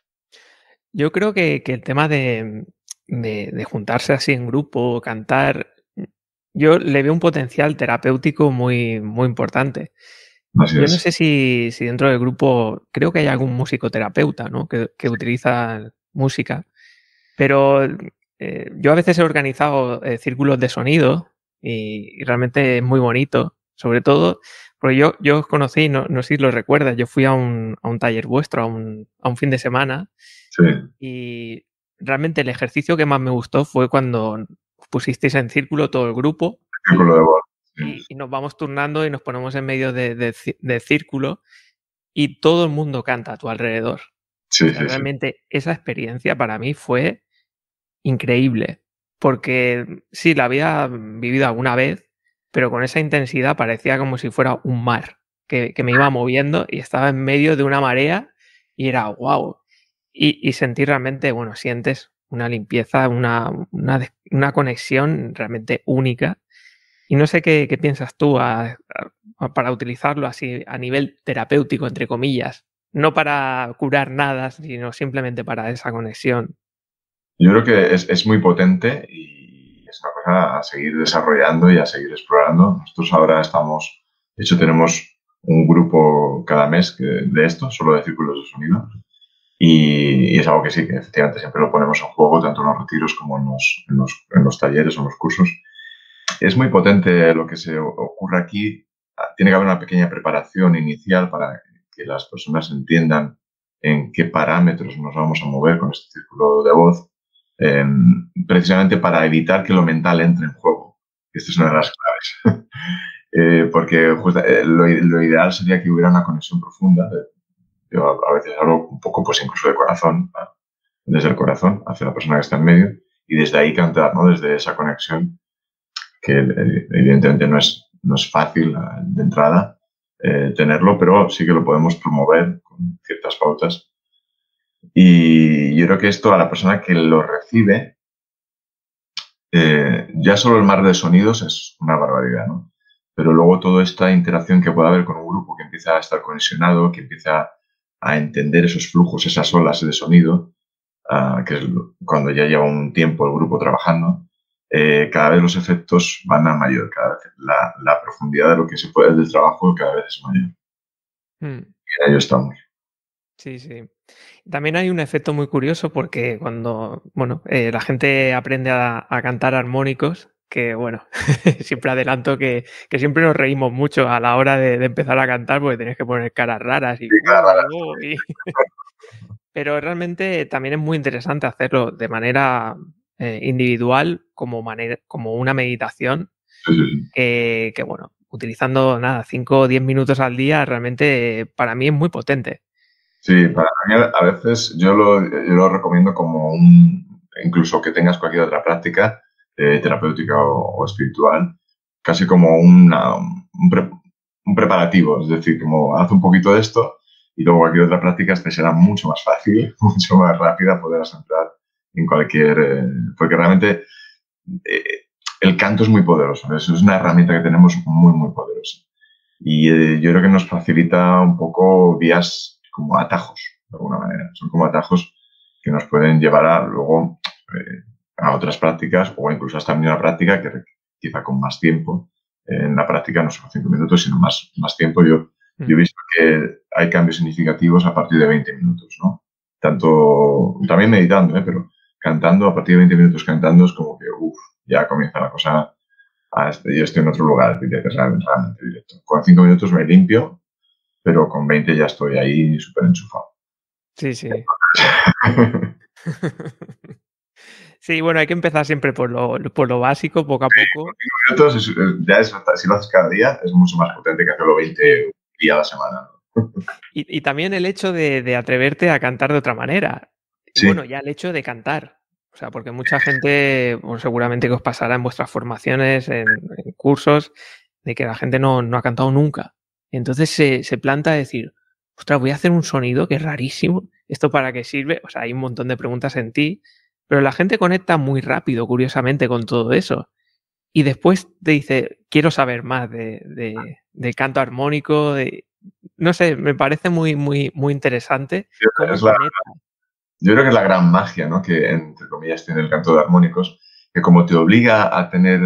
Yo creo que el tema de juntarse así en grupo, cantar, yo le veo un potencial terapéutico muy, muy importante. Así Yo no es. sé si dentro del grupo, creo que hay algún musicoterapeuta, ¿no? Que utiliza música, pero yo a veces he organizado círculos de sonido y realmente es muy bonito, sobre todo porque yo os conocí, no sé si lo recuerdas, yo fui a un taller vuestro, a un fin de semana Sí. y realmente el ejercicio que más me gustó fue cuando os pusisteis en círculo todo el grupo Círculo de voz. y nos vamos turnando y nos ponemos en medio de círculo y todo el mundo canta a tu alrededor. Sí, O sea, sí, sí. realmente esa experiencia para mí fue increíble, porque sí, la había vivido alguna vez, pero con esa intensidad parecía como si fuera un mar, que me iba moviendo y estaba en medio de una marea y era guau. Y sentí realmente, bueno, sientes una limpieza, una conexión realmente única. Y no sé qué piensas tú para utilizarlo así a nivel terapéutico, entre comillas. No para curar nada, sino simplemente para esa conexión. Yo creo que es muy potente y es una cosa a seguir desarrollando y a seguir explorando. Nosotros ahora de hecho tenemos un grupo cada mes de esto, solo de círculos de sonido. Y es algo que sí, que efectivamente siempre lo ponemos en juego, tanto en los retiros como en los talleres o en los cursos. Es muy potente lo que se ocurre aquí. Tiene que haber una pequeña preparación inicial para que las personas entiendan en qué parámetros nos vamos a mover con este círculo de voz, precisamente para evitar que lo mental entre en juego. Esta es una de las claves. Porque lo ideal sería que hubiera una conexión profunda. Yo a veces hablo un poco, pues incluso de corazón, ¿no? Desde el corazón hacia la persona que está en medio y desde ahí cantar, ¿no? Desde esa conexión que evidentemente no es fácil de entrada tenerlo, pero sí que lo podemos promover con ciertas pautas. Y yo creo que esto a la persona que lo recibe, ya solo el mar de sonidos es una barbaridad, ¿no? Pero luego toda esta interacción que puede haber con un grupo que empieza a estar conexionado, que empieza a entender esos flujos, esas olas de sonido, que es cuando ya lleva un tiempo el grupo trabajando, cada vez los efectos van a mayor, cada vez la profundidad de lo que se puede del trabajo cada vez es mayor. ahí estamos. Sí, sí. También hay un efecto muy curioso porque cuando, bueno, la gente aprende a cantar armónicos, que bueno, siempre adelanto que siempre nos reímos mucho a la hora de empezar a cantar porque tenés que poner caras raras y Sí, claro, pero realmente también es muy interesante hacerlo de manera individual como una meditación sí, sí, sí. que, bueno, utilizando nada, 5 o 10 minutos al día realmente para mí es muy potente. Sí, para mí a veces yo lo recomiendo como incluso que tengas cualquier otra práctica terapéutica o espiritual, casi como un preparativo, es decir, como haz un poquito de esto y luego cualquier otra práctica te será mucho más fácil, mucho más rápida poder entrar en porque realmente eh, el canto es muy poderoso, es una herramienta que tenemos muy, muy poderosa. Y yo creo que nos facilita un poco vías como atajos, de alguna manera. Son como atajos que nos pueden llevar a luego a otras prácticas o incluso hasta una práctica que quizá con más tiempo. En la práctica no son 5 minutos, sino más tiempo. Yo he visto que hay cambios significativos a partir de 20 minutos, ¿no? Tanto, también meditando, pero cantando, a partir de 20 minutos cantando es como que, ya comienza la cosa yo estoy en otro lugar, realmente directo. Con 5 minutos me limpio, pero con 20 ya estoy ahí súper enchufado. Sí, sí. Sí, bueno, hay que empezar siempre por lo básico, poco a poco. 5 minutos, si lo haces cada día, es mucho más potente que hacerlo 20 días a la semana. Y también el hecho de atreverte a cantar de otra manera. Y Sí, bueno, ya el hecho de cantar. O sea, porque mucha gente, bueno, seguramente que os pasará en vuestras formaciones, en cursos, de que la gente no ha cantado nunca. Y entonces se planta a decir, ostras, voy a hacer un sonido que es rarísimo. ¿Esto para qué sirve? O sea, hay un montón de preguntas en ti, pero la gente conecta muy rápido, curiosamente, con todo eso. Y después te dice, quiero saber más de canto armónico, no sé, me parece muy, muy, muy interesante cómo es la, conecta. yo creo que es la gran magia, ¿no? Que, entre comillas, tiene el canto de armónicos, que como te obliga a tener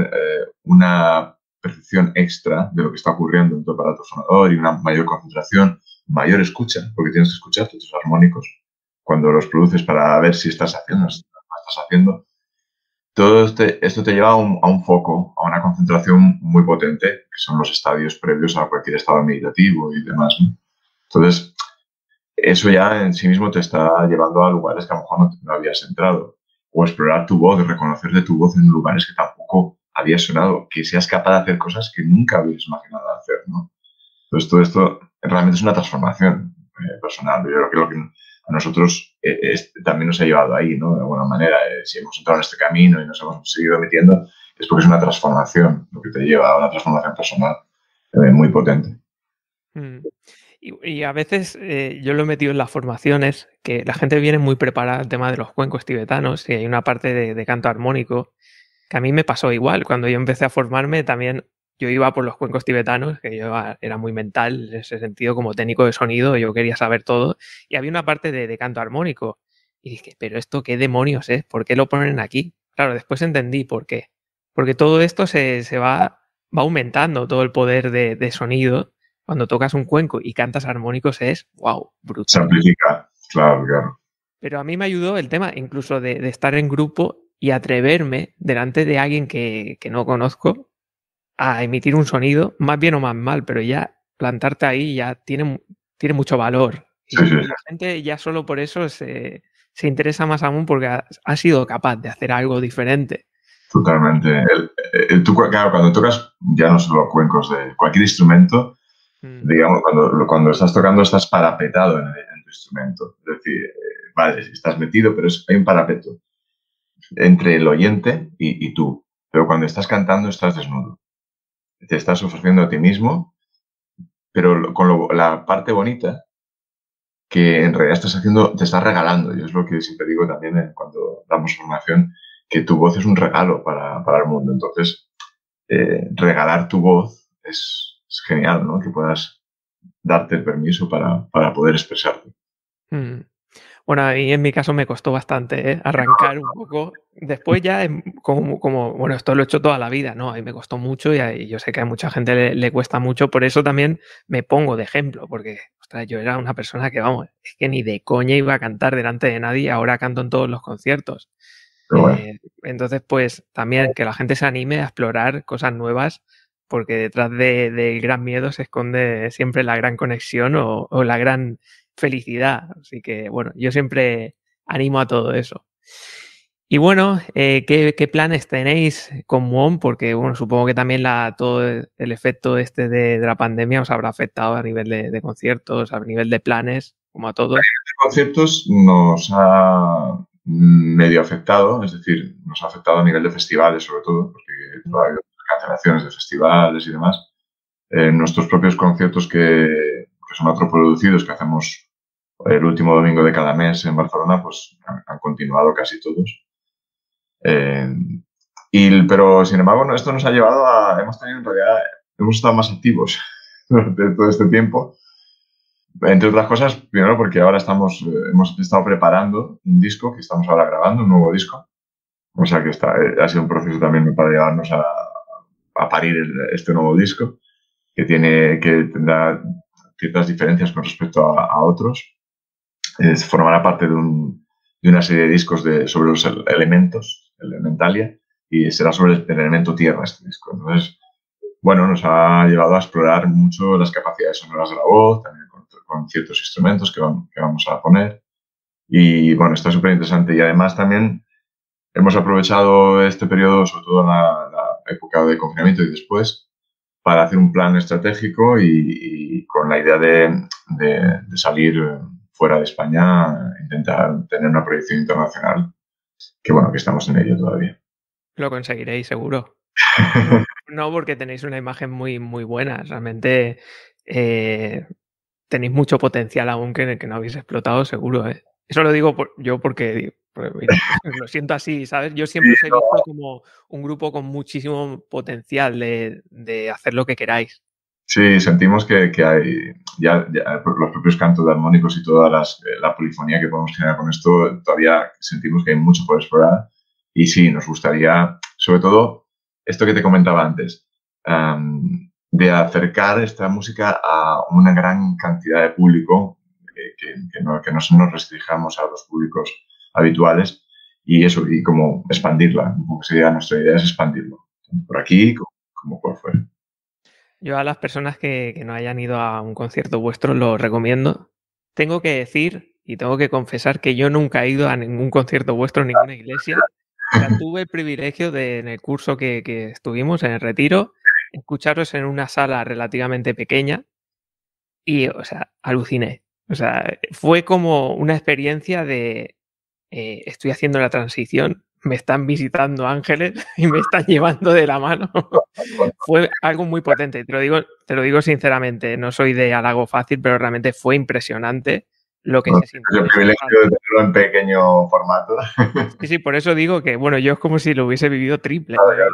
una percepción extra de lo que está ocurriendo en tu aparato sonador y una mayor concentración, mayor escucha, porque tienes que escuchar tus armónicos cuando los produces para ver si estás haciendo, si no estás haciendo. Todo esto te lleva a un foco, a una concentración muy potente, que son los estadios previos a cualquier estado meditativo y demás, ¿no? Entonces, eso ya en sí mismo te está llevando a lugares que a lo mejor no habías entrado. O explorar tu voz, reconocer de tu voz en lugares que tampoco habías sonado, que seas capaz de hacer cosas que nunca habías imaginado hacer, ¿no? Entonces, todo esto realmente es una transformación personal. Yo creo que lo que a nosotros también nos ha llevado ahí, ¿no? De alguna manera, si hemos entrado en este camino y nos hemos seguido metiendo, es porque es una transformación, lo que te lleva a una transformación personal muy potente. Mm. Y a veces yo lo he metido en las formaciones, que la gente viene muy preparada al tema de los cuencos tibetanos y hay una parte de canto armónico que a mí me pasó igual. Cuando yo empecé a formarme también yo iba por los cuencos tibetanos, que yo era muy mental en ese sentido, como técnico de sonido, yo quería saber todo y había una parte de canto armónico y dije, pero esto qué demonios es, ¿por qué lo ponen aquí? Claro, después entendí por qué. Porque todo esto va aumentando, todo el poder de sonido cuando tocas un cuenco y cantas armónicos es, wow, Se brutal. amplifica, claro, claro. Pero a mí me ayudó el tema incluso de estar en grupo y atreverme delante de alguien que no conozco a emitir un sonido, más bien o más mal, pero ya plantarte ahí ya tiene mucho valor. Sí, sí, Y la gente ya solo por eso se interesa más aún porque ha sido capaz de hacer algo diferente. totalmente. Claro, cuando tocas ya no solo cuencos de cualquier instrumento, Mm, digamos, cuando estás tocando estás parapetado en tu instrumento. Es decir, vale, estás metido, pero hay un parapeto entre el oyente y tú. Pero cuando estás cantando estás desnudo. Te estás ofreciendo a ti mismo, pero la parte bonita que en realidad estás haciendo, te estás regalando. Yo es lo que siempre digo también cuando damos formación, que tu voz es un regalo para el mundo. Entonces, regalar tu voz es genial, ¿no? Que puedas darte el permiso para poder expresarte. mm. Bueno, a mí en mi caso me costó bastante, arrancar un poco. Después ya, bueno, esto lo he hecho toda la vida, ¿no? A mí me costó mucho y yo sé que a mucha gente le cuesta mucho, por eso también me pongo de ejemplo, porque, ostras, ostras, yo era una persona que, vamos, es que ni de coña iba a cantar delante de nadie, ahora canto en todos los conciertos. Pero bueno, Entonces, pues también que la gente se anime a explorar cosas nuevas, porque detrás del gran miedo se esconde siempre la gran conexión o la gran felicidad. Así que, bueno, yo siempre animo a todo eso. Y bueno, ¿qué planes tenéis con Muon? Porque, bueno, supongo que también todo el efecto este de la pandemia os habrá afectado a nivel de conciertos, a nivel de planes, como a todos. conceptos nos ha medio afectado, es decir, nos ha afectado a nivel de festivales sobre todo, porque todavía hay cancelaciones de festivales y demás. Nuestros propios conciertos que son autoproducidos, que hacemos el último domingo de cada mes en Barcelona, pues han continuado casi todos. Pero, sin embargo, esto nos ha llevado hemos tenido en realidad, hemos estado más activos durante todo este tiempo. Entre otras cosas, primero porque ahora hemos estado preparando un disco que estamos ahora grabando, un nuevo disco. O sea que ha sido un proceso también para llevarnos a parir este nuevo disco, que tendrá ciertas diferencias con respecto a otros. Formará parte de una serie de discos sobre los elementos, Elementalia, y será sobre el elemento tierra este disco. Entonces, bueno, nos ha llevado a explorar mucho las capacidades sonoras de la voz, también con ciertos instrumentos que vamos a poner. Y bueno, está súper interesante. Y además también hemos aprovechado este periodo, sobre todo en la época de confinamiento y después, para hacer un plan estratégico y con la idea de salir fuera de España, intentar tener una proyección internacional, que bueno, que estamos en ello todavía. Lo conseguiréis, seguro. No, porque tenéis una imagen muy, muy buena. Realmente tenéis mucho potencial aún que no habéis explotado, seguro. Eso lo digo yo porque mira, lo siento así, ¿sabes? Yo siempre os he visto como un grupo con muchísimo potencial de hacer lo que queráis. Sí, sentimos que hay ya los propios cantos armónicos y toda la polifonía que podemos generar con esto, todavía sentimos que hay mucho por explorar. Y sí, nos gustaría, sobre todo, esto que te comentaba antes, de acercar esta música a una gran cantidad de público, que no nos restringamos a los públicos habituales y eso, y como expandirla. Sería nuestra idea es expandirlo, tanto por aquí como por fuera. Yo a las personas que no hayan ido a un concierto vuestro lo recomiendo. Tengo que decir y tengo que confesar que yo nunca he ido a ningún concierto vuestro en ninguna iglesia. O sea, tuve el privilegio en el curso que estuvimos, en el retiro, escucharos en una sala relativamente pequeña y, o sea, aluciné. O sea, fue como una experiencia de estoy haciendo la transición, me están visitando ángeles y me están llevando de la mano. Fue algo muy potente, te lo digo sinceramente, no soy de halago fácil, pero realmente fue impresionante lo que se sintió. El privilegio de tenerlo en pequeño formato. Sí, por eso digo que, bueno, yo es como si lo hubiese vivido triple. Claro.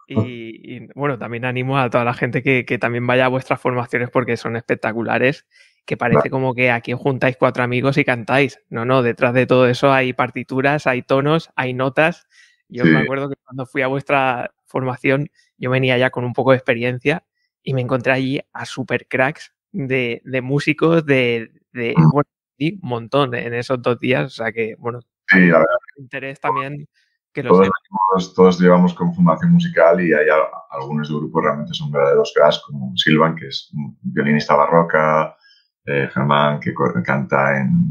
Y bueno, también animo a toda la gente que también vaya a vuestras formaciones porque son espectaculares, que parece como que aquí os juntáis 4 amigos y cantáis. No, detrás de todo eso hay partituras, hay tonos, hay notas. Yo me acuerdo que cuando fui a vuestra formación yo venía ya con un poco de experiencia y me encontré allí a super cracks de músicos bueno, y un montón en esos 2 días. O sea que, bueno, sí, la verdad. Interés también que lo sepa. Todos llevamos con formación musical y hay algunos de grupos realmente son verdaderos cracks, como Silvan, que es un violinista barroca, Germán, que canta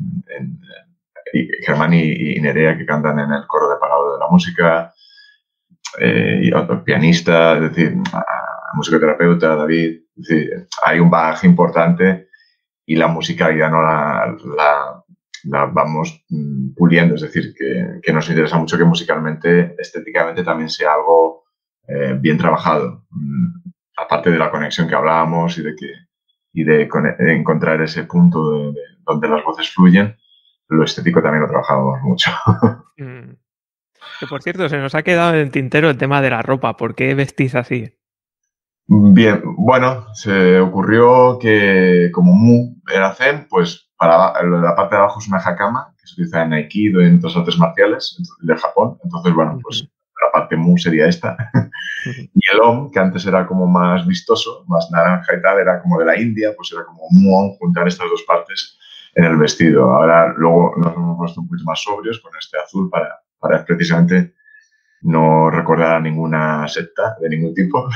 Germán y Nerea, que cantan en el coro de Parado de la Música, y otro pianista, es decir, musicoterapeuta, David. Es decir, hay un bagaje importante y la música ya no la vamos puliendo, es decir, que nos interesa mucho que musicalmente, estéticamente también sea algo bien trabajado, aparte de la conexión que hablábamos y de encontrar ese punto donde las voces fluyen, lo estético también lo trabajamos mucho. Que por cierto, se nos ha quedado en el tintero el tema de la ropa, ¿por qué vestís así? Bien, bueno, se ocurrió que como Mu era Zen, pues para la parte de abajo es una hakama que se utiliza en Aikido y en otras artes marciales de Japón. Entonces, bueno, pues la parte mu sería esta. Y el om, que antes era como más vistoso, más naranja y tal, era como de la India, pues era como muon, juntar estas dos partes en el vestido. Ahora luego nos hemos puesto un poquito más sobrios con este azul para precisamente no recordar a ninguna secta de ningún tipo.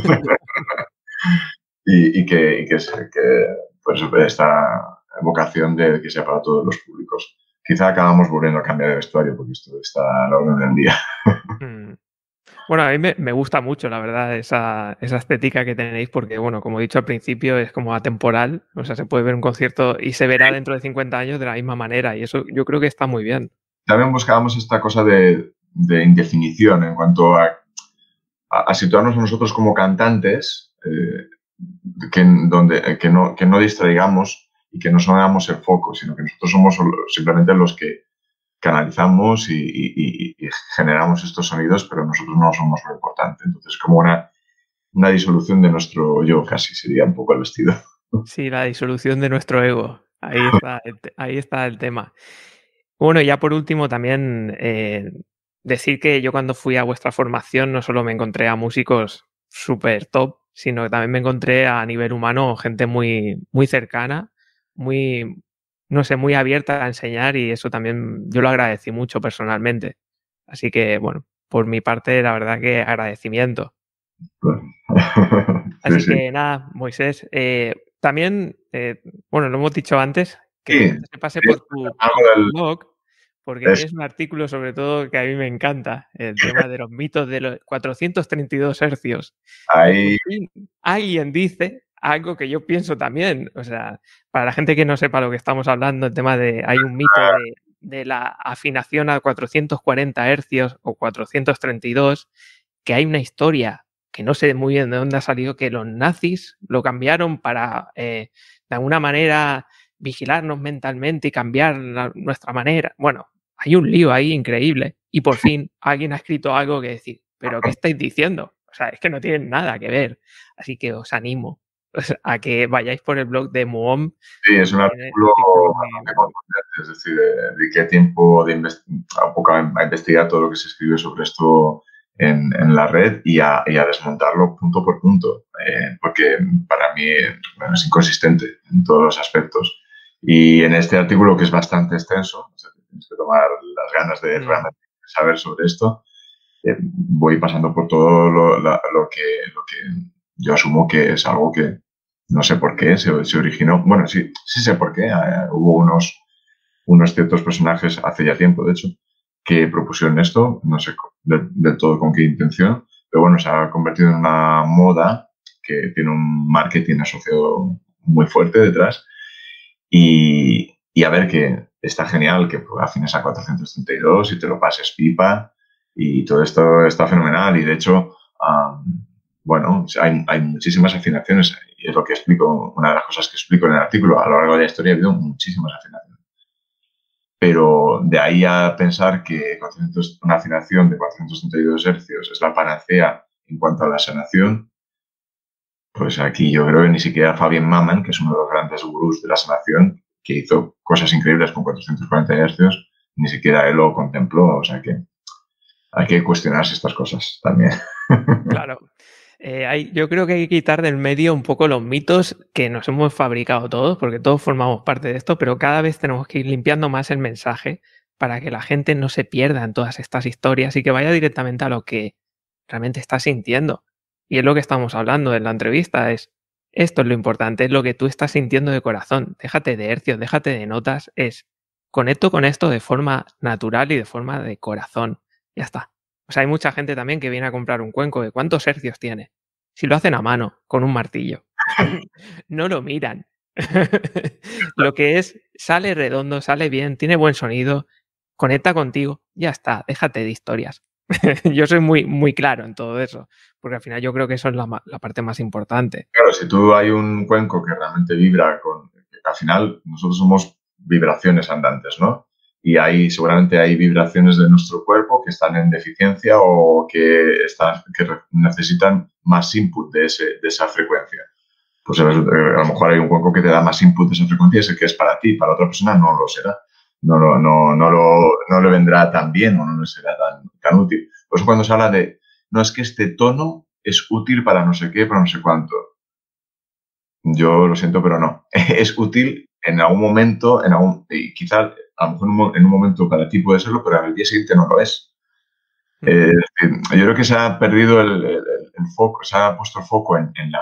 y que pues esta vocación de que sea para todos los públicos. Quizá acabamos volviendo a cambiar de vestuario porque esto está a la orden del día. Bueno, a mí me gusta mucho, la verdad, esa estética que tenéis porque, bueno, como he dicho al principio, es como atemporal. O sea, se puede ver un concierto y se verá dentro de 50 años de la misma manera y eso yo creo que está muy bien. También buscábamos esta cosa de indefinición en cuanto a situarnos nosotros como cantantes, que no distraigamos y que no somos el foco, sino que nosotros somos simplemente los que canalizamos y generamos estos sonidos, pero nosotros no somos lo importante. Entonces, como una disolución de nuestro yo, casi sería un poco el vestido. Sí, la disolución de nuestro ego. Ahí está el tema. Bueno, ya por último también decir que yo cuando fui a vuestra formación no solo me encontré a músicos súper top, sino que también me encontré a nivel humano gente muy, muy cercana, muy, no sé, muy abierta a enseñar y eso también yo lo agradecí mucho personalmente. Así que, bueno, por mi parte, la verdad que agradecimiento. Así Sí. que nada, Moisés, también, bueno, lo hemos dicho antes, que Sí, la gente se pase por tu blog, porque es, tienes un artículo sobre todo que a mí me encanta, el tema de los mitos de los 432 hercios. Y por ahí, fin alguien dice algo que yo pienso también, o sea, para la gente que no sepa lo que estamos hablando, el tema de, hay un mito de la afinación a 440 hercios o 432, que hay una historia que no sé muy bien de dónde ha salido, que los nazis lo cambiaron para, de alguna manera, vigilarnos mentalmente y cambiar nuestra manera. Bueno, hay un lío ahí increíble. Y por fin alguien ha escrito algo que decir, ¿pero qué estáis diciendo? O sea, es que no tienen nada que ver. Así que os animo a que vayáis por el blog de Muom. sí, es un artículo bastante contundente, es decir, dediqué tiempo un poco a investigar todo lo que se escribe sobre esto en la red y a desmontarlo punto por punto, porque para mí bueno, es inconsistente en todos los aspectos. Y en este artículo, que es bastante extenso, o sea, tienes que tomar las ganas de realmente saber sobre esto, voy pasando por todo lo que yo asumo que es algo que no sé por qué se originó. Bueno, sí sé por qué. Hubo unos ciertos personajes hace ya tiempo, de hecho, que propusieron esto, no sé del todo con qué intención, pero bueno, se ha convertido en una moda que tiene un marketing asociado muy fuerte detrás y a ver que está genial que afines a 432 y te lo pases pipa y todo esto está fenomenal y de hecho, bueno, hay muchísimas afinaciones y es lo que explico, una de las cosas que explico en el artículo. A lo largo de la historia ha habido muchísimas afinaciones. Pero de ahí a pensar que una afinación de 432 hercios es la panacea en cuanto a la sanación, pues aquí yo creo que ni siquiera Fabian Maman, que es uno de los grandes gurús de la sanación, que hizo cosas increíbles con 440 hercios, ni siquiera él lo contempló. O sea que hay que cuestionarse estas cosas también. Claro. Yo creo que hay que quitar del medio un poco los mitos que nos hemos fabricado todos, porque todos formamos parte de esto, pero cada vez tenemos que ir limpiando más el mensaje para que la gente no se pierda en todas estas historias y que vaya directamente a lo que realmente está sintiendo. Y es lo que estamos hablando en la entrevista, esto es lo importante, es lo que tú estás sintiendo de corazón. Déjate de hercios, déjate de notas, conecto con esto de forma natural y de forma de corazón. Ya está. O sea, hay mucha gente también que viene a comprar un cuenco de cuántos hercios tiene. Si lo hacen a mano, con un martillo. No lo miran. Lo que es, sale redondo, sale bien, tiene buen sonido, conecta contigo, ya está, déjate de historias. Yo soy muy, muy claro en todo eso, porque al final yo creo que eso es la parte más importante. Claro, si tú hay un cuenco que realmente vibra, al final nosotros somos vibraciones andantes, ¿no? Y seguramente hay vibraciones de nuestro cuerpo que están en deficiencia o que necesitan más input de esa frecuencia. Pues a lo mejor hay un cuenco que te da más input de esa frecuencia, ese que es para ti, para otra persona no lo será. No le vendrá tan bien o no le será tan útil. Por eso cuando se habla de, no es que este tono es útil para no sé qué, para no sé cuánto. Yo lo siento, pero no. Es útil en algún momento, y quizá a lo mejor en un momento para ti puede serlo, pero al día siguiente no lo es. Yo creo que se ha perdido el foco, se ha puesto el foco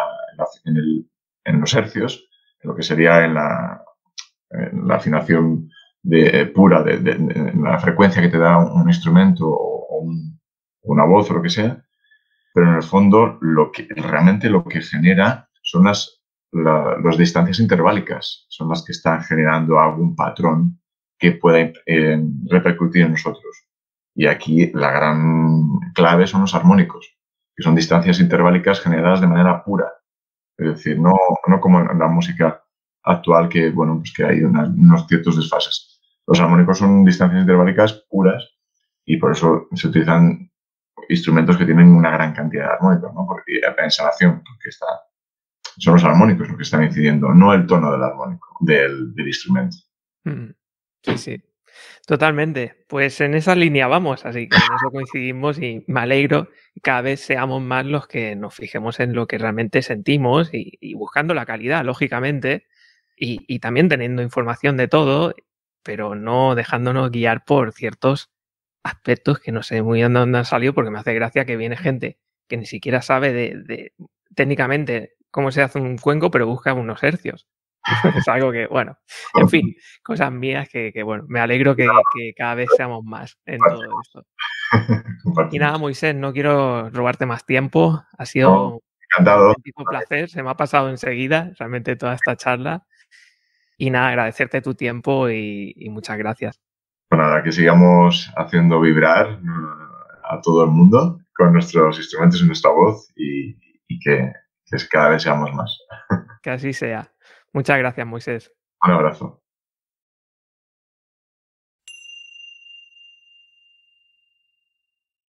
en los hercios, en lo que sería en la afinación pura, en la frecuencia que te da un instrumento o una voz o lo que sea, pero en el fondo realmente lo que genera son las distancias interválicas, son las que están generando algún patrón que pueda repercutir en nosotros. Y aquí la gran clave son los armónicos, que son distancias interválicas generadas de manera pura. Es decir, no como en la música actual que, bueno, pues que hay unos ciertos desfases. Los armónicos son distancias interválicas puras y por eso se utilizan instrumentos que tienen una gran cantidad de armónicos, ¿no? Porque la ensalación, porque son los armónicos los que están incidiendo, no el tono del armónico, del instrumento. Sí, sí. Totalmente. Pues en esa línea vamos, así que en eso coincidimos y me alegro que cada vez seamos más los que nos fijemos en lo que realmente sentimos y buscando la calidad, lógicamente, y también teniendo información de todo, pero no dejándonos guiar por ciertos aspectos que no sé muy bien de dónde han salido, porque me hace gracia que viene gente que ni siquiera sabe de técnicamente cómo se hace un cuenco, pero busca unos hercios. Es algo que, bueno, en fin, cosas mías que bueno, me alegro que cada vez seamos más en todo esto. Y nada, Moisés, no quiero robarte más tiempo. Ha sido un Encantado. auténtico placer, se me ha pasado enseguida realmente toda esta charla. Y nada, agradecerte tu tiempo y muchas gracias. Pues nada, que sigamos haciendo vibrar a todo el mundo con nuestros instrumentos y nuestra voz y que cada vez seamos más. Que así sea. Muchas gracias, Moisés. Un abrazo.